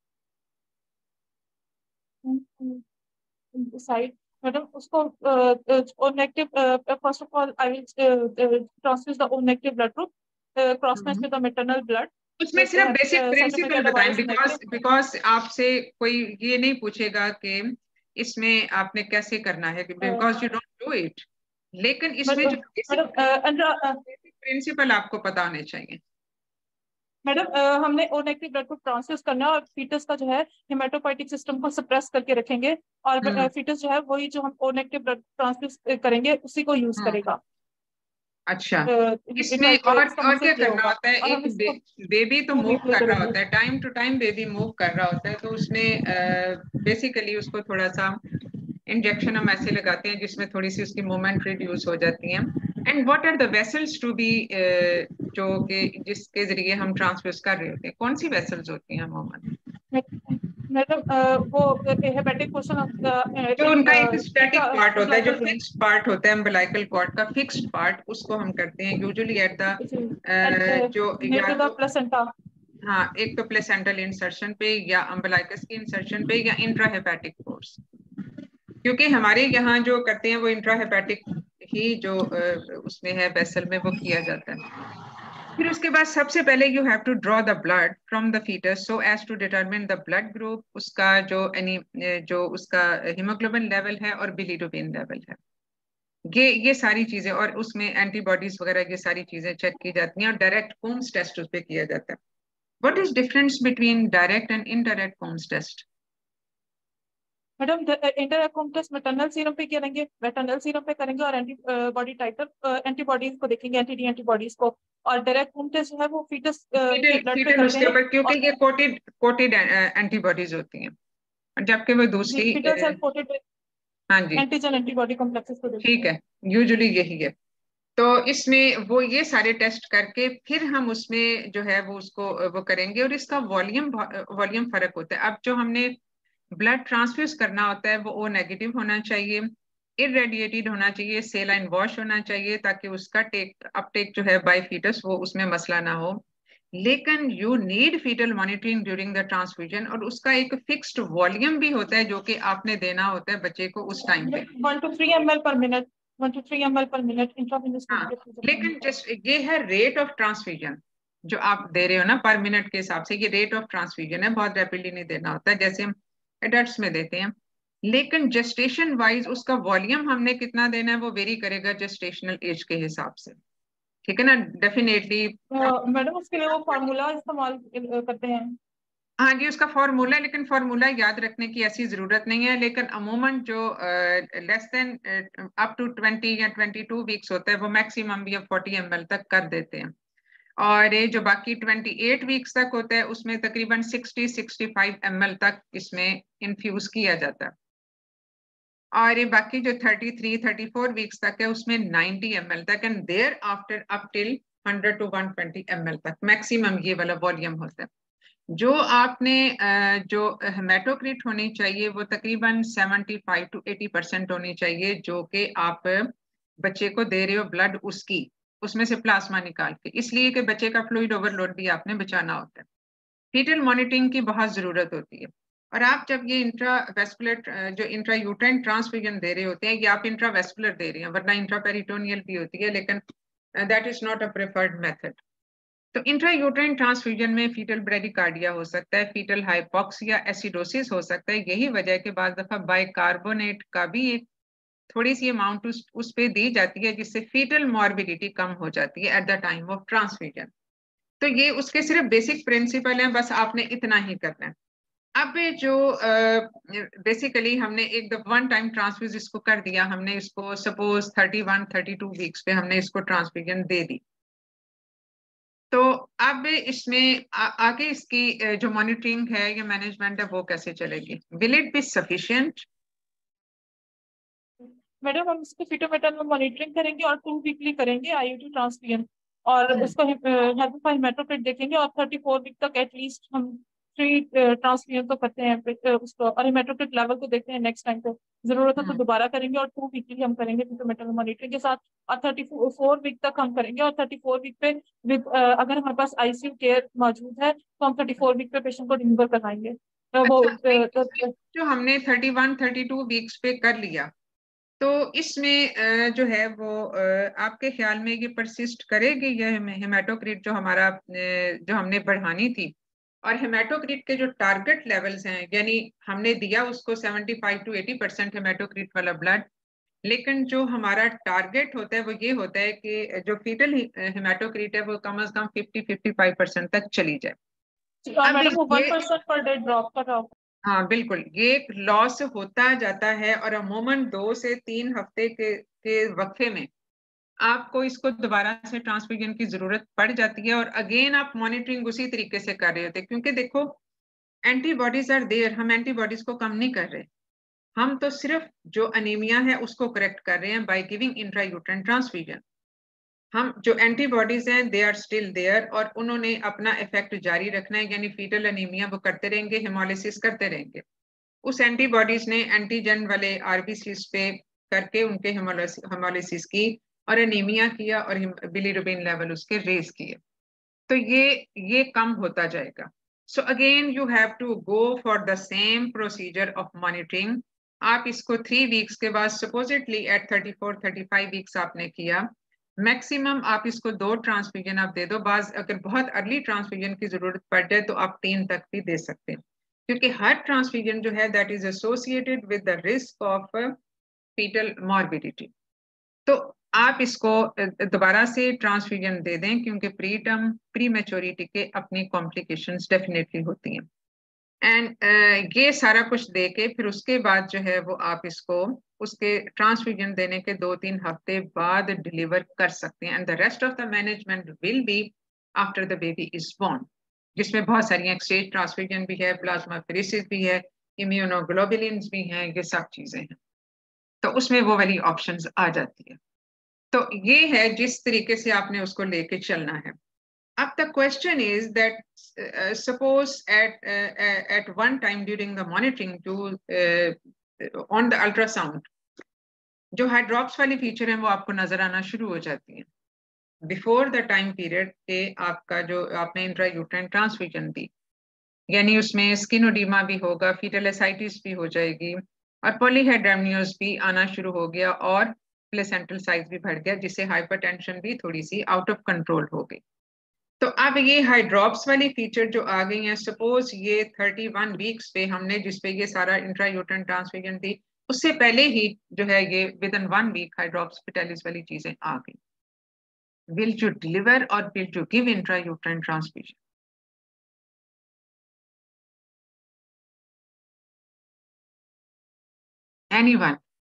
Speaker 3: Decide, madam, उसको O negative. First of all, I will transfuse the O negative blood group, cross match with the maternal blood.
Speaker 1: उसमें सिर्फ basic principle बताएं, because because आपसे कोई ये नहीं पूछेगा कि इसमें आपने कैसे करना है, because you don't do it, लेकिन इसमें जो बेसिक प्रिंसिपल आपको पता होने चाहिए।
Speaker 3: मैडम हमने ओ नेगेटिव ब्लड को ट्रांसफ्यूज करना है और फीटस का जो है हेमेटोपोइटिक सिस्टम को सप्रेस करके रखेंगे, और फीटस जो है वही जो हम ओ नेगेटिव ब्लड ट्रांसफ्यूज करेंगे उसी को यूज करेगा।
Speaker 1: अच्छा, इसमें और और क्या करना होता है? एक बे, बेबी तो मूव कर रहा होता है, time to time baby move कर रहा होता है, तो उसमें बेसिकली उसको थोड़ा सा इंजेक्शन हम ऐसे लगाते हैं जिसमें थोड़ी सी उसकी मूवमेंट रिड्यूस हो जाती है। And what are the vessels to be, जो कि जिसके जरिए हम ट्रांसफ्यूज कर रहे होते हैं, कौन सी वेसल्स होती हैं अमूमन?
Speaker 3: मतलब वो हेपेटिक पोर्शन
Speaker 1: जो उनका एक स्टैटिक पार्ट होता है, जो फिक्स्ड पार्ट होता है अम्बिलिकल कॉर्ड का फिक्स्ड पार्ट, उसको हम करते हैं यूजुअली एट द जो या तो
Speaker 3: प्लेसेंटा,
Speaker 1: हाँ, एक तो प्लेसेंटल इंसर्शन पे या अम्बिलिकस की इंसर्शन पे या इंट्राहेपेटिक कोर्स, क्योंकि हमारे यहाँ जो करते हैं वो इंट्राहेपेटिक ही जो उसमें है वेसल में वो किया जाता है। फिर उसके बाद सबसे पहले you have to draw the blood from the fetus so as to determine the blood group, उसका जो एनी जो उसका हीमोग्लोबिन लेवल है और बिलिरुबिन लेवल है, ये ये सारी चीजें, और उसमें एंटीबॉडीज वगैरह ये सारी चीजें चेक की जाती हैं, और डायरेक्ट कोम्स टेस्ट उस पे किया जाता है। What is difference between direct and indirect Coombs test?
Speaker 3: Madam indirect Coombs test maternal serum पे करेंगे, मैटरनल सीरम पे करेंगे और एंटीबॉडी टाइटर एंटीबॉडीज को देखेंगे, एंटी एंटीबॉडीज को, और डायरेक्ट कोम टेस्ट जो है वो फीटस के ब्लड पे करते हैं,
Speaker 1: क्योंकि ये कोटेड कोटेड एंटीबॉडीज होती हैं, जबकि वो दूसरी
Speaker 3: फीटल सेल कोटेड
Speaker 1: हाँ जी
Speaker 3: एंटीजन एंटीबॉडी कॉम्प्लेक्सेस को देखेंगे।
Speaker 1: ठीक है, यूजुअली यही है। तो इसमें वो ये सारे टेस्ट करके फिर हम उसमें जो है वो उसको वो करेंगे, और इसका वॉल्यूम वॉल्यूम फर्क होता है। अब जो हमने ब्लड ट्रांसफ्यूज करना होता है वो ओ नेगेटिव होना चाहिए, इरेडिएटेड होना चाहिए, सेलाइन वॉश होना चाहिए, ताकि उसका टेक अपटेक जो है बाय फीटस वो उसमें मसला ना हो। लेकिन you need fetal monitoring during the transfusion, और उसका एक फिक्स्ड वॉल्यूम भी होता है जो कि आपने देना होता है बच्चे को उस टाइम पे,
Speaker 3: one two three M L per minute, one two three M L per minute intravenous.
Speaker 1: हाँ, लेकिन जस्ट ये है रेट ऑफ ट्रांसफ्यूजन जो आप दे रहे हो ना पर मिनट के हिसाब से, ये रेट ऑफ ट्रांसफ्यूजन है, बहुत रैपिडली नहीं देना होता है जैसे हम एडल्ट्स में देते हैं। लेकिन जेस्टेशन वाइज उसका वॉल्यूम हमने कितना देना है वो वेरी करेगा जेस्टेशनल एज के हिसाब से, ठीक है ना? डेफिनेटली
Speaker 3: मैडम उसके लिए वो फार्मूला इस्तेमाल करते हैं।
Speaker 1: हाँ जी, उसका फार्मूला, लेकिन फार्मूला याद रखने की ऐसी जरूरत नहीं है, लेकिन अमूमन जो less than up to twenty या ट्वेंटी टू वीक्स होता है वो मैक्सिमम भी अब फोर्टी एम एल तक कर देते हैं, और ये जो बाकी ट्वेंटी एट वीक्स तक होता है उसमें तकरीबन sixty sixty five M L तक इसमें इन्फ्यूज किया जाता है। और ये बाकी जो thirty three thirty four weeks तक है उसमें नाइंटी एम एल तक, and thereafter up till hundred to one twenty M L तक मैक्सिमम ये वाला वॉल्यूम होता है। जो आपने जो हेमेटोक्रिट होनी चाहिए वो तकरीबन seventy five to eighty percent होनी चाहिए, जो कि आप बच्चे को दे रहे हो ब्लड उसकी, उसमें से प्लाज्मा निकाल के, इसलिए कि बच्चे का फ्लूइड ओवरलोड भी आपने बचाना होता है। फीटल मॉनिटरिंग की बहुत जरूरत होती है। और आप जब ये इंट्रावेस्कुलर जो इंट्रायूट्राइन ट्रांसफ्यूजन दे रहे होते हैं, ये आप इंट्रावेस्कुलर दे रहे हैं, वरना इंट्रापेरिटोनियल भी होती है, लेकिन that is not a preferred method. तो इंट्रायूट्राइन ट्रांसफ्यूजन में फीटल ब्रेडिकार्डिया हो सकता है, फीटल हाइपोक्सिया, एसिडोसिस हो सकता है। यही वजह है कि बाद दफा बाइकार्बोनेट का भी एक थोड़ी सी अमाउंट उस, उस पे दी जाती है, जिससे फीटल मॉर्बिडिटी कम हो जाती है at the time of transfusion. तो ये उसके सिर्फ बेसिक प्रिंसिपल हैं, बस आपने इतना ही करना है। अब जो बेसिकली uh, हमने एक दफा वन टाइम ट्रांसफ्यूज इसको कर दिया, हमने इसको suppose thirty one thirty two weeks पे हमने इसको ट्रांसफ्यूजन दे दी। तो अब इसमें आ, आगे इसकी जो मॉनिटरिंग है या मैनेजमेंट है वो कैसे चलेगी? Will it be sufficient?
Speaker 3: Madam हम इसको फीटोमेटा में मॉनिटरिंग करेंगे और टू वीकली करेंगे आईयूटी ट्रांसफ्यूजन, और उसको हेमोग्लोबिन देखेंगे, और थर्टी फोर वीक तक एटलीस्ट हम थ्री ट्रांसफ्यूजन तो करते हैं उसको, और हेमेटोक्रिट लेवल को देखते हैं नेक्स्ट टाइम पे जरूरत है तो दोबारा करेंगे, और टू वीकली हम करेंगे फीटोमेटा में मॉनिटरिंग के साथ, और थर्टी फोर वीक तक हम करेंगे। और थर्टी फोर वीक पे विद अगर हमारे पास आईसीयू केयर मौजूद है तो हम थर्टी फोर वीक पे पेशेंट को डिलीवर कराएंगे। वो
Speaker 1: जो हमने thirty one thirty two weeks पे कर लिया, तो इसमें जो है वो आपके ख्याल में ये परसिस्ट करेगी ये हेमेटोक्रिट जो हमारा जो हमने बढ़ानी थी? और हेमेटोक्रिट के जो टारगेट लेवल्स हैं, यानी हमने दिया उसको seventy five to eighty percent haematocrit वाला ब्लड, लेकिन जो हमारा टारगेट होता है वो ये होता है कि जो फीटल हेमेटोक्रिट है वो कम से कम फिफ्टी फिफ्टी फाइव परसेंट तक चली जाए।
Speaker 3: मैडम वो one percent per day drop कर रहा होगा।
Speaker 1: हाँ बिल्कुल, ये लॉस होता जाता है, और अमूमन दो से तीन हफ्ते के के वक्फे में आपको इसको दोबारा से ट्रांसफ्यूजन की जरूरत पड़ जाती है, और अगेन आप मॉनिटरिंग उसी तरीके से कर रहे होते, क्योंकि देखो एंटीबॉडीज आर देयर, हम एंटीबॉडीज को कम नहीं कर रहे, हम तो सिर्फ जो अनीमिया है उसको करेक्ट कर रहे हैं बाय गिविंग इंट्रायूट्राइन ट्रांसफ्यूजन। हम जो एंटीबॉडीज हैं दे आर स्टिल देयर, और उन्होंने अपना इफेक्ट जारी रखना है, यानी फीटल अनीमिया वो करते रहेंगे, हेमोलिसिस करते रहेंगे। उस एंटीबॉडीज ने एंटीजन वाले आरबीसीज पे करके उनके हेमोलिसिस की और एनीमिया किया और बिलीरुबिन लेवल उसके रेज किए, तो ये ये कम होता जाएगा। So again you have to go for the same procedure of monitoring. आप इसको थ्री वीक्स के बाद supposedly at thirty four thirty five weeks आपने किया, मैक्सिमम आप इसको दो ट्रांसफ्यूजन आप दे दो, बाज अगर बहुत अर्ली ट्रांसफ्यूजन की जरूरत पड़ जाए तो आप तीन तक भी दे सकते हैं, क्योंकि हर ट्रांसफ्यूजन जो है that is associated with the risk of fetal morbidity. तो आप इसको दोबारा से ट्रांसफ्यूजन दे दें, क्योंकि प्री टर्म प्री मैच्योरिटी के अपनी कॉम्प्लिकेशंस डेफिनेटली होती हैं। एंड uh, ये सारा कुछ दे के फिर उसके बाद जो है वो आप इसको उसके ट्रांसफ्यूजन देने के दो तीन हफ्ते बाद डिलीवर कर सकते हैं, and the rest of the management will be after the baby is born, जिसमें बहुत सारी एक्सचेंज ट्रांसफ्यूजन भी है, प्लाज्माफेरेसिस भी है, इम्यूनोग्लोबुलिन्स भी हैं, ये सब चीजें हैं, तो उसमें वो वाली ऑप्शंस आ जाती है। तो ये है जिस तरीके से आपने उसको लेके चलना है। अब the question is that uh, suppose at uh, at one time during the monitoring to uh, on the ultrasound जो हाइड्रॉप्स वाली फीचर है वो आपको नजर आना शुरू हो जाती है बिफोर द टाइम पीरियड के आपका जो आपने इंट्रायूट्राइन ट्रांसफ्यूजन दी, यानी उसमें स्किनोडीमा भी होगा, फीटल एसाइटिस भी हो जाएगी, और पॉलीहाइड्रामियोस भी आना शुरू हो गया, और प्लेसेंटल साइज भी बढ़ गया, जिससे हाइपरटेंशन भी थोड़ी सी आउट ऑफ कंट्रोल हो गई। तो अब ये हाइड्रॉप्स वाली फीचर जो आ गई हैं, सपोज ये थर्टी वन वीक्स पे हमने जिस पे ये सारा इंट्रायूट्राइन ट्रांसफ्यूजन दी, उससे पहले ही जो है ये within one week hydrops fetalis वाली चीजें आ गई, विल यू डिलीवर और will you give intrauterine transfusion? Anyone?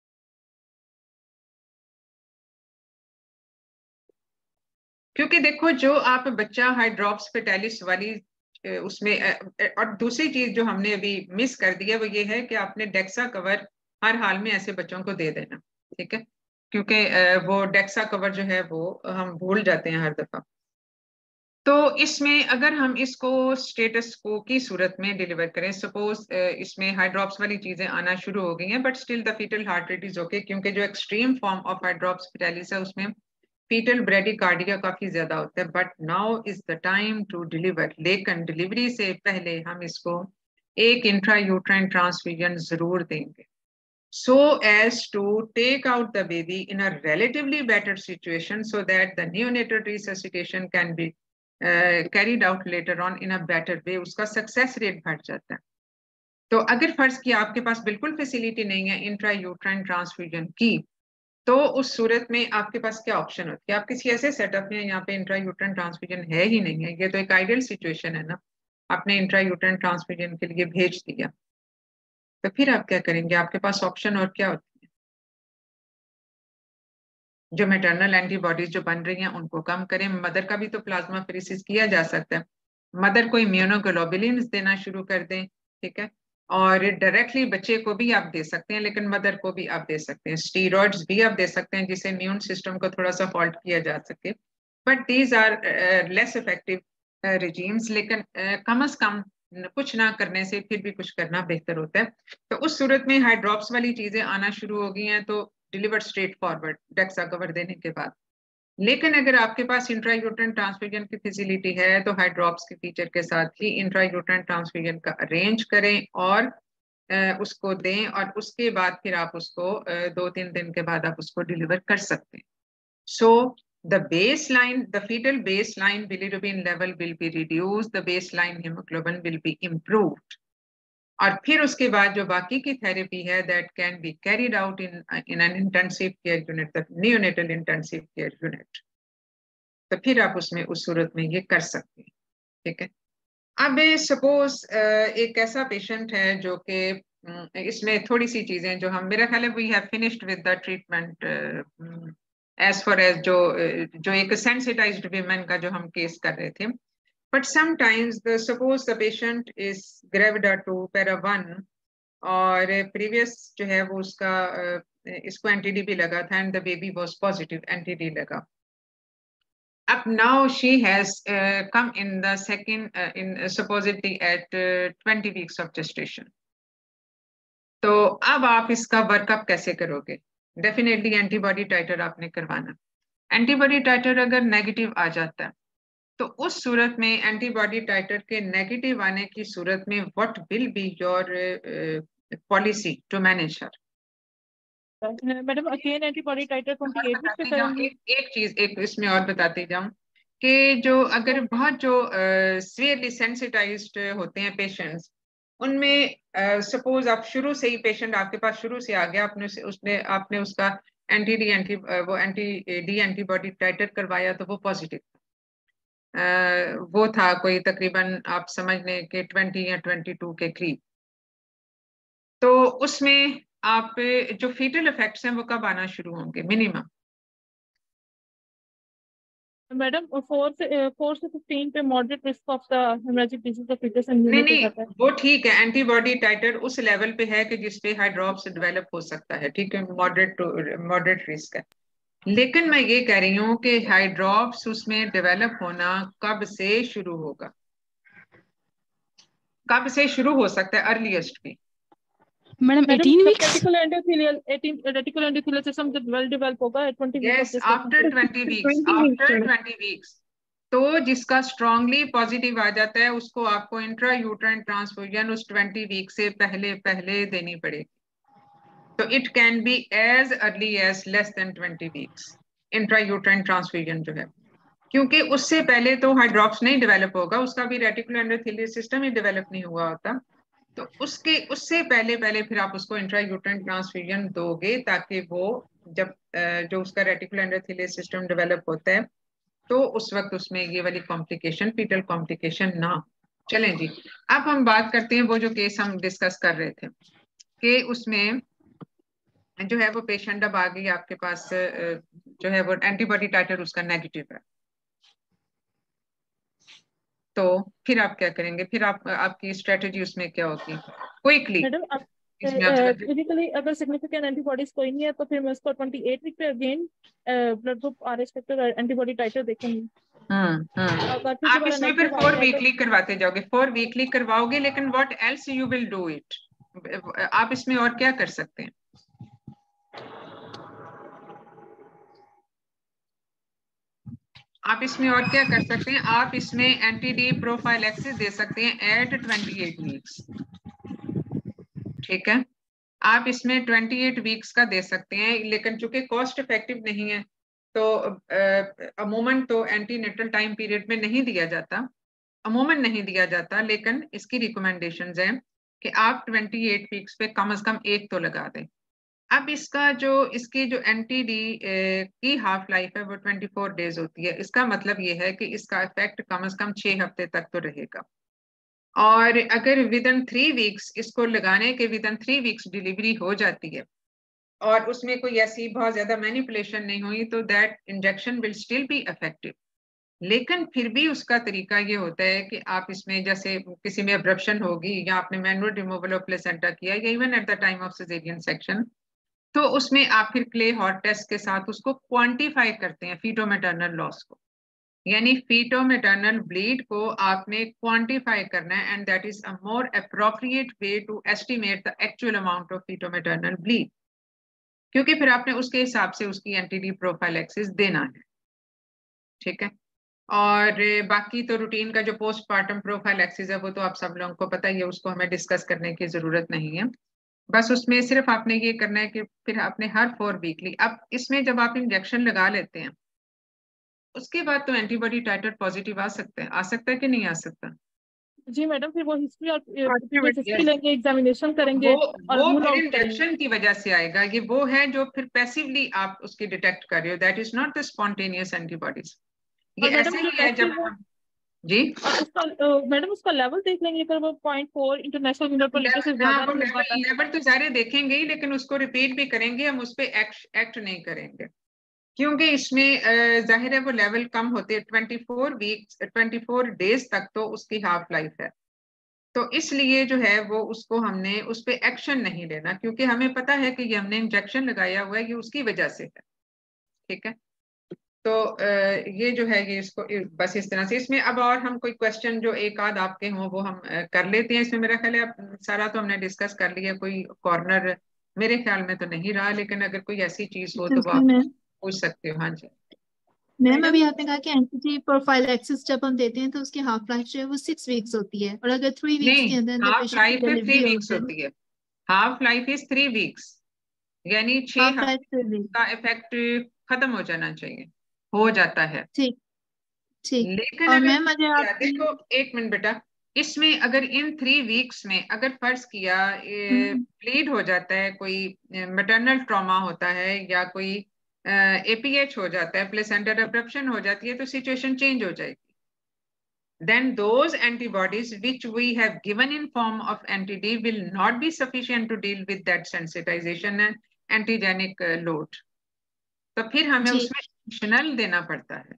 Speaker 1: क्योंकि देखो जो आप बच्चा हाइड्रॉप्स पिटालिस वाली उसमें, और दूसरी चीज जो हमने अभी मिस कर दी है वो ये है कि आपने डेक्सा कवर हर हाल में ऐसे बच्चों को दे देना, ठीक है, क्योंकि वो डेक्सा कवर जो है वो हम भूल जाते हैं हर दफा। तो इसमें अगर हम इसको स्टेटस को की सूरत में डिलीवर करें, सपोज इसमें हाइड्रॉप्स वाली चीजें आना शुरू हो गई हैं, but still the fetal heart rate is okay, क्योंकि जो extreme form of hydrops fetalis है उसमें फीटल ब्रेडिकार्डिया काफी ज्यादा होता है, but now is the time to deliver. लेकिन डिलीवरी से पहले हम इसको एक इंट्रायूट्राइन ट्रांसफ्यूजन जरूर देंगे, so as to take out the baby in a relatively better situation so that the neonatal resuscitation can be uh, carried out later on in a better way, उसका success rate बढ़ जाता है। तो अगर फर्ज किया आपके पास बिल्कुल फैसिलिटी नहीं है इंट्रायूट्राइन ट्रांसफ्यूजन की, तो उस सूरत में आपके पास क्या ऑप्शन होती है? आप किसी ऐसे सेटअप में यहाँ पे इंट्रायूट्राइन ट्रांसफ्यूजन है ही नहीं है, ये तो एक आइडियल सिचुएशन है ना, आपने इंट्रायूट्राइन ट्रांसफ्यूजन के लिए भेज दिया, तो फिर आप क्या करेंगे? आपके पास ऑप्शन और क्या होती है? जो मैटरनल एंटीबॉडीज जो बन रही हैं उनको कम करें। मदर का भी तो प्लाज्माफेरेसिस किया जा सकता है, मदर को इम्यूनोग्लोबुलिन्स देना शुरू कर दें, ठीक है, और डायरेक्टली बच्चे को भी आप दे सकते हैं, लेकिन मदर को भी आप दे सकते हैं। स्टीरॉइड्स भी आप दे सकते हैं जिससे इम्यून सिस्टम को थोड़ा सा हॉल्ट किया जा सके, but these are less effective regimes, लेकिन uh, कम अज कम कुछ ना करने से फिर भी कुछ करना बेहतर होता है। तो उस सूरत में हाइड्रॉप्स वाली चीजें आना शुरू हो गई हैं, तो deliver straightforward dexa cover देने के बाद। लेकिन अगर आपके पास इंट्रायूट्राइन ट्रांसफ्यूजन की फैसिलिटी है तो हाइड्रॉप्स के फीचर के साथ ही इंट्रायूट्राइन ट्रांसफ्यूजन का अरेंज करें और uh, उसको दें, और उसके बाद फिर आप उसको uh, दो तीन दिन के बाद आप उसको डिलीवर कर सकते हैं। सो the baseline, the fetal baseline bilirubin level will be reduced, the baseline hemoglobin will be improved, और फिर उसके बाद जो बाकी की थेरेपी है that can be carried out in in an intensive care unit, the neonatal intensive care unit, तो फिर आप उसमें उस सूरत में ये कर सकते हैं, ठीक है। अब सपोज एक ऐसा पेशेंट है जो कि इसमें थोड़ी सी चीजें जो हम, मेरा ख्याल है we have finished with the treatment as far as जो जो एक सेंसिटाइज्ड वीमेन का जो हम केस कर रहे थे, but sometimes the suppose the patient is gravida two para one, और प्रीवियस जो है वो उसका इसको एंटी-डी भी लगा था and the baby was positive, anti-D लगा। अब now she has uh, come in the second uh, in uh, supposedly at uh, twenty weeks of gestation, तो अब आप इसका वर्कअप कैसे करोगे? डेफिनेटली एंटीबॉडी टाइटर आपने करवाना। एंटीबॉडी टाइटर अगर नेगेटिव आ जाता है तो उस सूरत में एंटीबॉडी टाइटर के नेगेटिव आने की सूरत में what will be your policy to manage her?
Speaker 3: Madam again antibody titer अट्ठाईस वीक्स पे करेंगे।
Speaker 1: एक, एक चीज एक इसमें और बताती जाऊं कि जो अगर बहुत जो सीवियरली सेंसिटाइज्ड होते हैं पेशेंट्स, उनमें सपोज uh, आप शुरू से ही पेशेंट आपके पास शुरू से आ गया, आपने उसने आपने उसका एंटी डी एंटी वो एंटी डी एंटीबॉडी टाइटर करवाया तो वो पॉजिटिव uh, वो था कोई तकरीबन आप समझ लें कि ट्वेंटी या ट्वेंटी टू के करीब, तो उसमें आप जो फीटल इफेक्ट्स हैं वो कब आना शुरू होंगे मिनिमम?
Speaker 3: मैडम फोर से फोर से फिफ्टीन पे moderate risk of the hemorrhagic disease of fetus and
Speaker 1: नहीं नहीं वो ठीक है, एंटीबॉडी टाइटर उस लेवल पे है कि जिस पे हाइड्रॉप्स डेवलप हो सकता है, ठीक है, मॉडरेट टू मॉडरेट रिस्क है। लेकिन मैं ये कह रही हूँ कि हाइड्रॉप्स उसमें डेवलप होना कब से शुरू होगा, कब से शुरू हो सकता है अर्लीस्ट भी?
Speaker 5: मैडम अठारह weeks
Speaker 3: reticular endothelial reticular endothelial system जब वेल डेवलप होगा twenty
Speaker 1: yes after twenty weeks, after twenty weeks, तो जिसका स्ट्रांगली पॉजिटिव आ जाता है उसको आपको इंट्रायूट्राइन ट्रांसफ्यूजन उस ट्वेंटी वीक से पहले पहले देनी पड़ेगी। तो it can be as early as less than twenty weeks intrauterine transfusion जो है, क्योंकि उससे पहले तो हाइड्रॉप्स नहीं डेवलप होगा, उसका भी रेटिकुलर एंडोथेलियल सिस्टम ही डेवलप नहीं हुआ होता, तो उसके उससे पहले पहले फिर आप उसको इंट्रायूट्राइन ट्रांसफ्यूजन दोगे ताकि वो जब जो उसका रेटिकुलर एंडोथेलियल सिस्टम डेवलप होता है तो उस वक्त उसमें ये वाली कॉम्प्लिकेशन फीटल कॉम्प्लिकेशन ना। चलें जी, अब हम बात करते हैं वो जो केस हम डिस्कस कर रहे थे कि उसमें जो है वो पेशेंट अब आ गई आपके पास, जो है वो एंटीबॉडी टाइटर उसका नेगेटिव है, तो फिर आप क्या करेंगे? फिर आप आपकी स्ट्रेटजी उसमें क्या होगी क्विकली?
Speaker 3: मैडम
Speaker 1: इसमें आप समझ-
Speaker 3: बेसिकली अगर सिग्निफिकेंट एंटीबॉडीज कोई नहीं है तो फिर मैं उसको अट्ठाईस वीक पे again blood group or respective antibody titer देखेंगे।
Speaker 1: हम्म हम्म
Speaker 3: अगर फिर
Speaker 1: आप
Speaker 3: दोबारा
Speaker 1: इसमें फिर
Speaker 3: नेगेटिव
Speaker 1: फोर
Speaker 3: आता है तो
Speaker 1: वीकली करवाते जाओगे, फोर वीकली करवाओगे, लेकिन what else you will do it, आप इसमें और क्या कर सकते हैं? आप इसमें और क्या कर सकते हैं? आप इसमें एंटी डी प्रोफाइलैक्सिस दे सकते हैं एट अट्ठाईस वीक्स, ठीक है? आप इसमें अट्ठाईस वीक्स का दे सकते हैं, लेकिन चूंकि कॉस्ट इफेक्टिव नहीं है तो अमूमन तो एंटीनेटल टाइम पीरियड में नहीं दिया जाता, अमूमन नहीं दिया जाता, लेकिन इसकी रिकमेंडेशंस हैं कि आप अट्ठाईस वीक्स पे कम से कम एक तो लगा दें। अब इसका जो इसकी जो एंटी डी की हाफ लाइफ है वो चौबीस डेज होती है। इसका मतलब ये है कि इसका इफेक्ट कम से कम छह हफ्ते तक तो रहेगा, और अगर विद इन थ्री वीक्स इसको लगाने के within three weeks delivery हो जाती है और उसमें कोई ऐसी बहुत ज्यादा मैनिपुलेशन नहीं हुई तो that injection will still be effective. लेकिन फिर भी उसका तरीका ये होता है कि आप इसमें जैसे किसी में अब्रप्शन होगी या आपने मैनुअल रिमूवल ऑफ प्लेसेंटा किया या even at the time of caesarean section, तो उसमें आप फिर क्ले हॉट टेस्ट के साथ उसको क्वांटिफाई करते हैं फीटो मैटरनल लॉस को, यानी फीटो मैटरनल ब्लीड को आपने क्वांटिफाई करना है, and that is a more appropriate way to estimate the actual amount of feto maternal bleed, क्योंकि फिर आपने उसके हिसाब से उसकी एंटी डी प्रोफाइलैक्सिस देना है, ठीक है? और बाकी तो रूटीन का जो पोस्टमार्टम प्रोफाइलैक्सिस है वो तो आप सब लोगों को पता ही है, उसको हमें डिस्कस करने की जरूरत नहीं है। बस उसमें सिर्फ आपने ये करना है कि फिर आपने हर फोर वीकली, अब इसमें जब आप इंजेक्शन लगा लेते हैं उसके बाद तो एंटीबॉडी टाइटर पॉजिटिव आ सकते हैं, आ सकता है कि नहीं आ सकता?
Speaker 3: जी मैडम, फिर वो हिस्ट्री और
Speaker 1: Yes.
Speaker 3: हिस्ट्री लेंगे, एग्जामिनेशन करेंगे
Speaker 1: वो
Speaker 3: और
Speaker 1: वो
Speaker 3: रूल
Speaker 1: फिर
Speaker 3: आउट करेंगे।
Speaker 1: इंजेक्शन की वजह से आएगा, ये वो है जो फिर पैसिवली आप उसकी डिटेक्ट कर रहे हो, that is not the spontaneous antibodies. ये
Speaker 3: और मैडम
Speaker 1: ऐसे
Speaker 3: जो
Speaker 1: ही है
Speaker 3: टेस्ट है
Speaker 1: जब
Speaker 3: वो
Speaker 1: हम जी
Speaker 3: और उसका अ, मैडम उसका लेवल देख लेंगे, अगर वो point four international unit per litre से
Speaker 1: लेवल, हाँ
Speaker 3: ज्यादा
Speaker 1: वो
Speaker 3: नहीं
Speaker 1: लेवल
Speaker 3: होता है।
Speaker 1: लेवल तो सारे देखेंगे ही, लेकिन उसको रिपीट भी करेंगे, हम उस पर एक्ट एक्ट नहीं करेंगे, क्योंकि इसमें अ, जाहिर है वो लेवल कम होते हैं, twenty four weeks twenty four days तक तो उसकी हाफ लाइफ है, तो इसलिए जो है वो उसको हमने उस पर एक्शन नहीं लेना, क्योंकि हमें पता है कि ये हमने इंजेक्शन लगाया हुआ है, ये उसकी वजह से है, ठीक है? तो अ, ये जो है ये इसको बस इस तरह से, इसमें अब और हम कोई क्वेश्चन जो एक आध आपके हों वो हम अ, कर लेते हैं। इसमें मेरा ख्याल है अब सारा तो हमने डिस्कस कर लिया, कोई कॉर्नर मेरे ख्याल में तो नहीं रहा, लेकिन अगर कोई ऐसी चीज हो तो वो आप
Speaker 6: मैम
Speaker 1: पूछ सकते हो। हाँ जी
Speaker 6: मैम अभी आपने कहा कि एंटी प्रोफाइलैक्सिस जब हम देते हैं तो उसकी हाफ लाइफ जो है वो सिक्स वीक्स होती है, और अगर थ्री वीक्स
Speaker 1: नहीं,
Speaker 6: के अंदर अंदर
Speaker 1: हाफ
Speaker 6: पेशेंट की
Speaker 1: लाइफ है थ्री
Speaker 6: डिलीवरी
Speaker 1: वीक्स
Speaker 6: होती है,
Speaker 1: होती है, half life is three weeks, यानी छह
Speaker 6: हाफ लाइफ
Speaker 1: हफ्ते
Speaker 6: थ्री वीक्स।
Speaker 1: का इफेक्ट खत्म हो जाना चाहिए, हो जाता है।
Speaker 6: ठीक ठीक।
Speaker 1: लेकिन
Speaker 6: और
Speaker 1: अगर
Speaker 6: मैम अगर
Speaker 1: या
Speaker 6: आपने
Speaker 1: देखो एक मिनट बेटा, इसमें अगर इन थ्री वीक्स में अगर फर्ज किया
Speaker 6: हम्म,
Speaker 1: ब्लीड हो जाता है, कोई मैटरनल ट्रॉमा होता है या कोई एपीएच हो जाता है, प्लेसेंटा डिस्रप्शन हो जाती है, तो सिचुएशन चेंज हो जाएगी। then those antibodies which we have given in form of anti-D will not be sufficient to deal with that sensitization and antigenic uh, load, तो फिर हमें
Speaker 6: जी
Speaker 1: उसमें एडिशनल देना पड़ता है,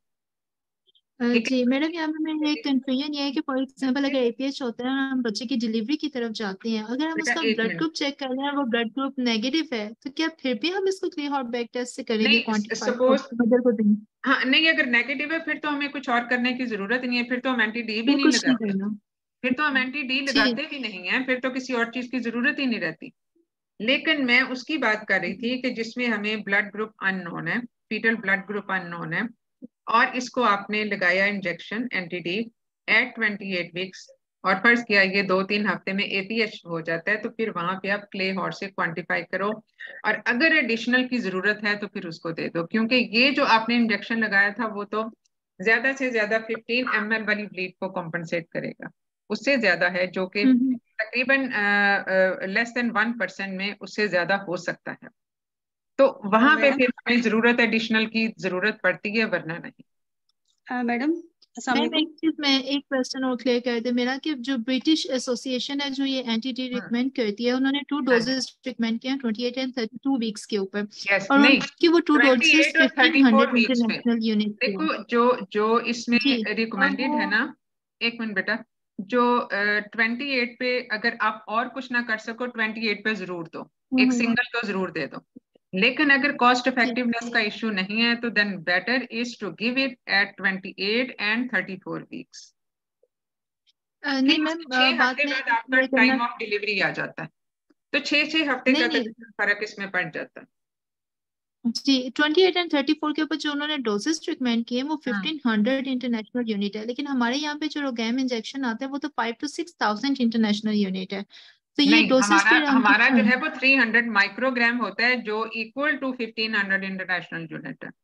Speaker 6: अ,
Speaker 1: ठीक
Speaker 6: जी
Speaker 1: है?
Speaker 6: मैडम, यहाँ पे मेरा एक कंफ्यूजन ये है कि फॉर एग्जांपल अगर एपीएच होता है और हम बच्चे की डिलीवरी की तरफ जाते हैं, अगर हम
Speaker 1: बेटा
Speaker 6: उसका
Speaker 1: एक
Speaker 6: ब्लड
Speaker 1: मिनट,
Speaker 6: ग्रुप चेक कर रहे हैं और वो ब्लड ग्रुप नेगेटिव है तो क्या फिर भी हम इसको क्लियर हॉट बैक टेस्ट से करेंगे
Speaker 1: नहीं
Speaker 6: क्वांटिफाई
Speaker 1: सपोज,
Speaker 6: मदर को देंगे?
Speaker 1: हाँ नहीं, अगर नेगेटिव है फिर तो हमें कुछ और करने की जरूरत नहीं है, फिर तो हम एंटी डी भी
Speaker 6: फिर
Speaker 1: नहीं
Speaker 6: कुछ नहीं
Speaker 1: लगाते,
Speaker 6: करना।
Speaker 1: फिर तो हम एंटी डी
Speaker 6: ठीक।
Speaker 1: लगाते भी नहीं है, फिर तो किसी और चीज की जरूरत ही नहीं रहती। लेकिन मैं उसकी बात कर रही थी कि जिसमें हमें ब्लड ग्रुप अननोन है, फीटल ब्लड ग्रुप अननोन है, और इसको आपने लगाया injection anti D at twenty eight weeks, और फर्ज किया ये दो तीन हफ्ते में एपीएच हो जाता है, तो फिर वहां पे आप क्ले हॉट से क्वांटिफाई करो, और अगर एडिशनल की जरूरत है तो फिर उसको दे दो, क्योंकि ये जो आपने इंजेक्शन लगाया था वो तो ज्यादा से ज्यादा फिफ्टीन एम एल वाली ब्लीड को कॉम्पनसेट करेगा, उससे ज्यादा है जो कि
Speaker 6: हम्म
Speaker 1: तकरीबन लेस देन वन परसेंट में उससे ज्यादा हो सकता है, तो वहां पे फिर हमें जरूरत एडिशनल की जरूरत पड़ती है, वरना नहीं।
Speaker 7: मैडम
Speaker 6: मैम एक चीज मैं एक क्वेश्चन और क्लियर कर दे मेरा, कि जो ब्रिटिश एसोसिएशन है जो ये एंटी डी
Speaker 1: हम्म,
Speaker 6: रिकमेंड करती है, उन्होंने टू
Speaker 1: हाँ जी,
Speaker 6: डोजेस रिकमेंड किए हैं twenty eight and thirty two weeks के ऊपर,
Speaker 1: यस
Speaker 6: और
Speaker 1: नहीं,
Speaker 6: उनकी वो टू
Speaker 1: ट्वेंटी
Speaker 6: डोजेस
Speaker 1: एट और thirty
Speaker 6: fifteen
Speaker 1: four
Speaker 6: hundred
Speaker 1: weeks में
Speaker 6: इंटरनेशनल यूनिट की है।
Speaker 1: देखो, जो जो इसमें
Speaker 6: जी और
Speaker 1: रिकमेंडेड
Speaker 6: वो
Speaker 1: है ना, एक मिनट बेटा, जो ट्वेंटी uh, एट पे अगर आप और कुछ ना कर सको ट्वेंटी एट पे जरूर दो, एक सिंगल तो जरूर दे दो। लेकिन अगर कॉस्ट इफेक्टिवनेस का इशू नहीं है तो then better is to give it at twenty eight and thirty four weeks.
Speaker 6: नहीं मैम,
Speaker 1: छह
Speaker 6: बात
Speaker 1: हफ्ते
Speaker 6: में
Speaker 1: बाद आपका
Speaker 6: ये
Speaker 1: टाइम
Speaker 6: करना
Speaker 1: ऑफ डिलीवरी आ जाता है, तो छह छह हफ्ते
Speaker 6: नहीं
Speaker 1: का
Speaker 6: नहीं
Speaker 1: तकरीबन फर्क इसमें पड़ जाता है।
Speaker 6: जी, twenty eight and thirty four के ऊपर जो उन्होंने डोजेस रिकमेंड किए वो
Speaker 1: हाँ।
Speaker 6: फिफ्टीन हंड्रेड इंटरनेशनल यूनिट है, लेकिन हमारे यहाँ पे जो रोगैम इंजेक्शन आता है वो तो five two six thousand international unit है। तो ये
Speaker 1: नहीं,
Speaker 6: डोजेस
Speaker 1: हमारा
Speaker 6: फिर हम
Speaker 1: हमारा
Speaker 6: कितना
Speaker 1: जो है वो थ्री हंड्रेड माइक्रोग्राम होता है जो equal to fifteen hundred international unit है।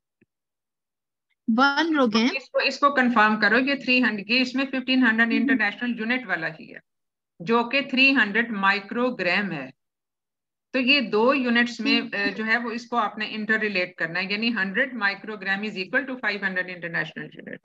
Speaker 6: One RhoGAM?
Speaker 1: इसको इसको कंफर्म करो ये थ्री हंड्रेड ये इसमें फिफ्टीन हंड्रेड इंटरनेशनल यूनिट वाला ही है जो कि थ्री हंड्रेड माइक्रोग्राम है। तो ये दो यूनिट्स में अ, जो है वो इसको आपने इंटर रिलेट करना है, यानी hundred microgram is equal to five hundred international unit.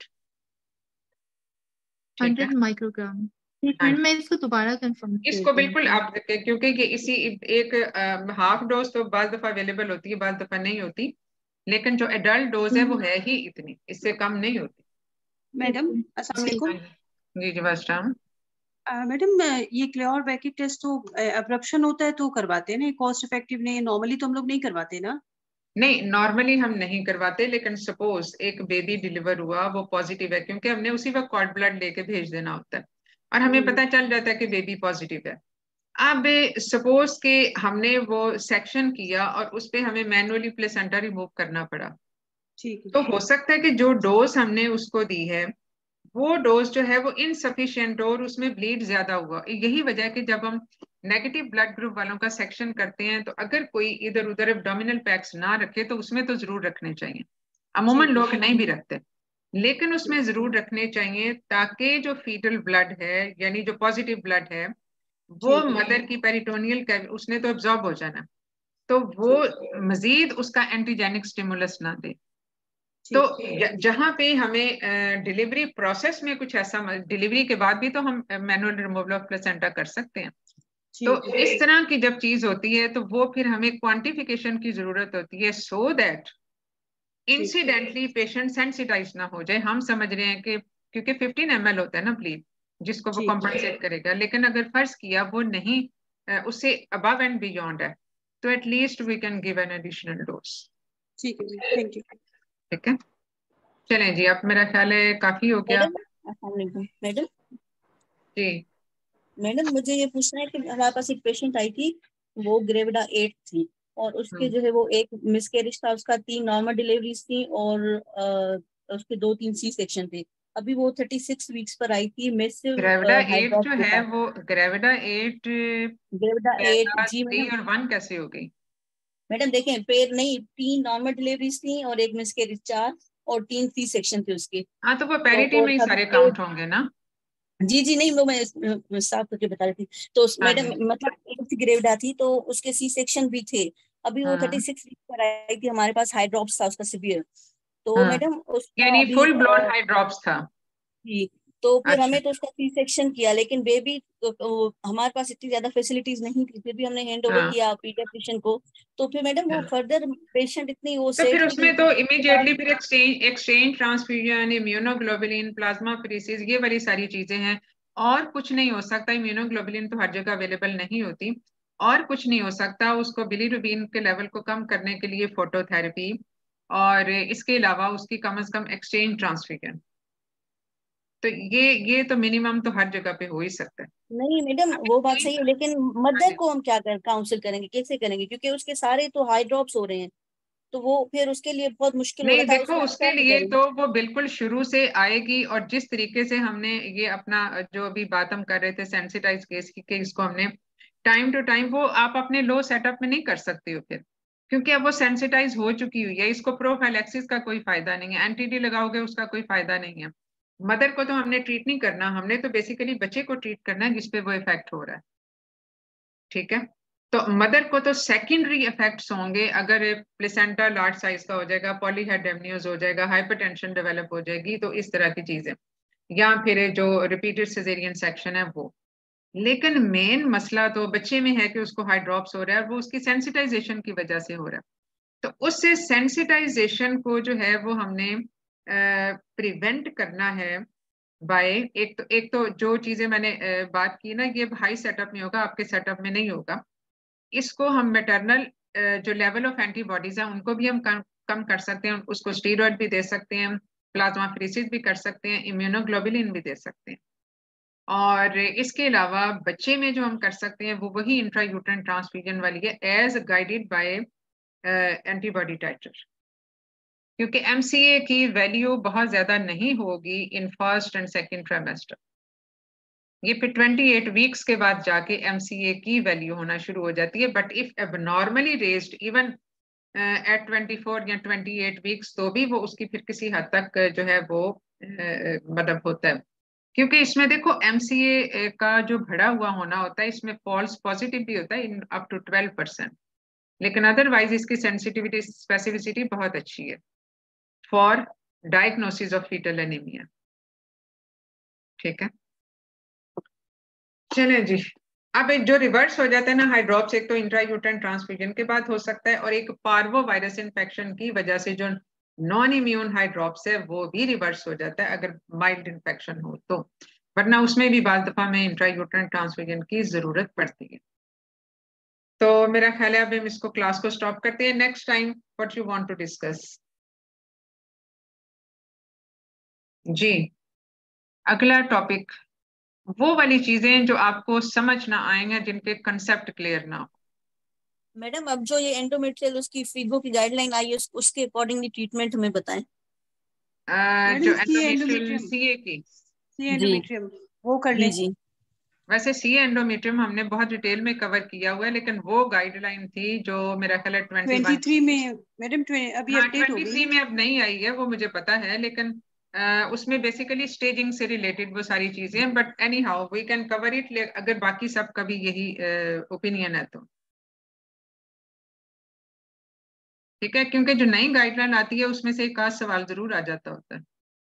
Speaker 6: Hundred microgram.
Speaker 1: हाँ,
Speaker 6: मैं इसको दोबारा कंफर्म
Speaker 1: इसको बिल्कुल आप क्योंकि ये इसी एक हाफ डोज तो बाज दफा अवेलेबल होती है, बाज दफा नहीं होती, लेकिन जो एडल्ट डोज है वो है ही इतनी, इससे कम नहीं होती।
Speaker 7: मैडम अस्सलाम वालेकुम।
Speaker 1: जी जी वास्ताम।
Speaker 7: मैडम ये क्लियर बैकी टेस्ट तो अब्रप्शन होता है तो करवाते हैं ना, कॉस्ट इफेक्टिव नहीं, नॉर्मली तो हम लोग नहीं करवाते ना।
Speaker 1: नहीं, नॉर्मली हम नहीं करवाते, लेकिन सपोज एक बेबी डिलीवर हुआ वो पॉजिटिव है, क्योंकि हमने उसी वक्त कॉर्ड ब्लड लेके भेज देना होता है और हमें पता चल जाता है कि बेबी पॉजिटिव है। अब सपोज के हमने वो सेक्शन किया और उस पे हमें मैनुअली प्लेसेंटा रिमूव करना पड़ा,
Speaker 7: ठीक है।
Speaker 1: तो हो सकता है कि जो डोज हमने उसको दी है वो डोज जो है वो इनसफिशिएंट और उसमें ब्लीड ज्यादा हुआ। यही वजह है कि जब हम नेगेटिव ब्लड ग्रुप वालों का सेक्शन करते हैं तो अगर कोई इधर उधर एब्डोमिनल पैक्स ना रखे तो उसमें तो जरूर रखने चाहिए। अमूमन लोग नहीं भी रखते, लेकिन उसमें जरूर रखने चाहिए ताकि जो फीटल ब्लड है यानी जो पॉजिटिव ब्लड है वो मदर की पेरिटोनियल उसने तो एब्जॉर्ब हो जाना, तो वो मजीद उसका एंटीजेनिक स्टिमुलस ना दे। तो जहां पे हमें डिलीवरी प्रोसेस में कुछ ऐसा, डिलीवरी के बाद भी तो हम मैनुअल रिमूवल ऑफ प्लेसेंटा कर सकते हैं, तो इस तरह की जब चीज होती है तो वो फिर हमें क्वांटिफिकेशन की जरूरत होती है so that incidentally patient sensitize ना हो जाए। हम समझ रहे हैं कि क्योंकि फिफ्टीन एम एल होता है ना ब्लीड जिसको वो कॉम्पनसेट करेगा, लेकिन अगर फर्ज किया वो नहीं उससे अबव एंड बियॉन्ड है तो at least we can give an additional dose.
Speaker 7: ठीक है, थैंक यू।
Speaker 1: ठीक है, चलें जी, अब मेरा ख्याल है काफी हो गया।
Speaker 8: मैडम
Speaker 1: जी
Speaker 8: मैडम मुझे ये पूछना है कि हमारे पास एक पेशेंट आई थी, वो ग्रेविडा एट थी और उसके जो है वो एक मिसकैरेज था, उसका तीन नॉर्मल डिलीवरीज थी और आ, उसके दो तीन सी सेक्शन थे। अभी वो थर्टी सिक्स वीक्स पर आई थी।
Speaker 1: ग्रेविडा एट जो है वो ग्रेविडा एट
Speaker 8: ग्रेविडा एट जी
Speaker 1: मैडम और वन कैसे हो गई?
Speaker 8: मैडम देखें, पेर नहीं, तीन नॉर्मल डिलीवरीज थी और एक मिसकैरेज चार और तीन सी सेक्शन थे उसके।
Speaker 1: हाँ तो वो पैरिटी में ही सारे काउंट होंगे ना?
Speaker 8: जी जी नहीं, वो मैं साफ करके बता रही थी। तो मैडम मतलब एट ग्रेविडा थी तो उसके सी सेक्शन भी थे। अभी वो थर्टी सिक्स वीक पर आई थी, हमारे पास हाई ड्रॉप्स था उसका सिवियर। तो मैडम उसका
Speaker 1: यानी फुल ब्लोन हाई ड्रॉप्स था
Speaker 8: जी। तो फिर अच्छा। हमें तो उसका सी सेक्शन किया, लेकिन बेबी तो, तो, हमारे पास इतनी ज्यादा फैसिलिटीज नहीं थी, फिर भी हमने हैंड ओवर हाँ। किया पीडियाट्रिशियन को। तो फिर मैडम वो फर्दर पेशेंट इतनी वो
Speaker 1: तो फिर उसमें तो इमीडिएटली फिर exchange exchange transfusion, immunoglobulin, plasmapheresis, ये वाली सारी चीजें हैं और कुछ नहीं हो सकता। इम्यूनोग्लोबुलिन तो हर जगह अवेलेबल नहीं होती और कुछ नहीं हो सकता। उसको बिलीरुबिन के लेवल को कम करने के लिए फोटोथेरेपी और इसके अलावा उसकी कम अज कम एक्सचेंज ट्रांसफ्यूजन, तो ये ये तो मिनिमम तो हर जगह पे हो ही सकता है।
Speaker 8: नहीं मैडम वो बात सही है, लेकिन मदर को हम क्या कर काउंसिल करेंगे, कैसे करेंगे, क्योंकि उसके सारे तो हाई ड्रॉप्स हो रहे हैं, तो वो फिर उसके लिए बहुत मुश्किल हो रहा था।
Speaker 1: नहीं देखो, उसके लिए तो वो बिल्कुल शुरू से आएगी और जिस तरीके से हमने ये अपना जो अभी बात हम कर रहे थे सेंसिटाइज केस की, कि इसको हमने टाइम टू टाइम, वो आप अपने लो सेटअप में नहीं कर सकते हो फिर, क्योंकि अब वो सेंसिटाइज हो चुकी हुई है। इसको प्रोफाइलैक्सिस का कोई फायदा नहीं है, एंटीडी लगाओगे उसका कोई फायदा नहीं है। मदर को तो हमने ट्रीट नहीं करना, हमने तो बेसिकली बच्चे को ट्रीट करना है जिसपे वो इफेक्ट हो रहा है। ठीक है, तो मदर को तो सेकेंडरी इफेक्ट्स होंगे अगर प्लेसेंटा लार्ज साइज का हो जाएगा, पॉलीहाइड्रेमनियोज हो जाएगा, हाइपरटेंशन डेवलप हो जाएगी, तो इस तरह की चीजें, या फिर जो रिपीटेड सिजेरियन सेक्शन है वो। लेकिन मेन मसला तो बच्चे में है कि उसको हाई ड्रॉप्स हो रहा है और वो उसकी सेंसिटाइजेशन की वजह से हो रहा है। तो उससे सेंसिटाइजेशन को जो है वो हमने प्रिवेंट uh, करना है बाय, एक तो एक तो जो चीजें मैंने uh, बात की ना, ये हाई सेटअप में होगा, आपके सेटअप में नहीं होगा। इसको हम मैटरनल uh, जो लेवल ऑफ एंटीबॉडीज है उनको भी हम कम, कम कर सकते हैं, उसको स्टीरॉयड भी दे सकते हैं, प्लाज्माफेरेसिस भी कर सकते हैं, इम्यूनोग्लोबुलिन भी दे सकते हैं। और इसके अलावा बच्चे में जो हम कर सकते हैं वो वही इंट्रायूट्राइन ट्रांसफ्यूजन वाली है, as guided by antibody titer, क्योंकि एमसीए की वैल्यू बहुत ज्यादा नहीं होगी in first and second trimester. ये फिर अट्ठाईस वीक्स के बाद जाके एमसीए की वैल्यू होना शुरू हो जाती है। But if abnormally raised even at चौबीस या अट्ठाईस वीक्स, तो भी वो उसकी फिर किसी हद तक जो है वो uh, मतलब होता है, क्योंकि इसमें देखो एमसीए का जो भरा हुआ होना होता है, इसमें फॉल्स पॉजिटिव भी होता है in up to twelve percent, लेकिन अदरवाइज इसकी सेंसिटिविटी स्पेसिफिसिटी बहुत अच्छी है for diagnosis of fetal anaemia. ठीक है, चलें जी। अब एक जो रिवर्स हो जाता है ना हाइड्रॉप्स, एक तो इंट्रायूट्राइन ट्रांसफ्यूजन के बाद हो सकता है, और एक पार्वो वायरस इन्फेक्शन की वजह से जो नॉन इम्यून हाइड्रॉप्स है वो भी रिवर्स हो जाता है अगर माइल्ड इन्फेक्शन हो तो, वरना उसमें भी बार दफा में इंट्रायूट्राइन ट्रांसफ्यूजन की जरूरत पड़ती है। तो मेरा ख्याल है अब हम इसको क्लास को स्टॉप करते हैं। Next time what you want to discuss? जी, अगला टॉपिक वो वाली चीजें जो आपको समझ ना आएंगे, जिनके कंसेप्ट क्लियर ना हो।
Speaker 8: मैडम अब जो ये एंडोमेट्रियल उसकी फीगो की गाइडलाइन आई है, उसके अकॉर्डिंगली ट्रीटमेंट हमें बताएं।
Speaker 1: uh, जो एंडोमेट्रियल सीए की
Speaker 7: सी एंडोमेट्रियम वो कर लें।
Speaker 8: जी
Speaker 1: वैसे सी एंडोमेट्रियम हमने बहुत डिटेल में कवर किया हुआ है, लेकिन वो गाइडलाइन थी जो मेरा ख्याल है
Speaker 7: तेईस में मैडम अभी
Speaker 1: हाँ
Speaker 7: अपडेट हो गई
Speaker 1: तेईस में अब नहीं आई है, वो मुझे पता है, लेकिन uh, उसमें बेसिकली स्टेजिंग से रिलेटेड वो सारी चीजें हैं। But anyhow we can cover it, अगर बाकी सब का भी यही ओपिनियन uh, है तो ठीक है, क्योंकि जो नई गाइडलाइन आती है उसमें से एक आध सवाल जरूर आ जाता होता है।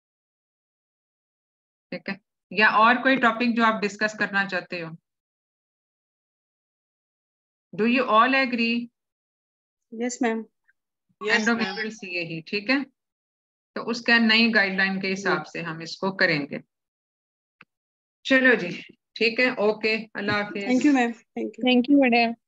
Speaker 1: ठीक है, या और कोई टॉपिक जो आप डिस्कस करना चाहते हो? Do you all agree?
Speaker 7: Yes ma'am.
Speaker 1: Endometrial CA ही ठीक है, तो उसका नई गाइडलाइन के हिसाब से हम इसको करेंगे। चलो जी, ठीक है, ओके, अल्लाह हाफिज।
Speaker 7: Thank you ma'am. Thank you
Speaker 5: thank you madam.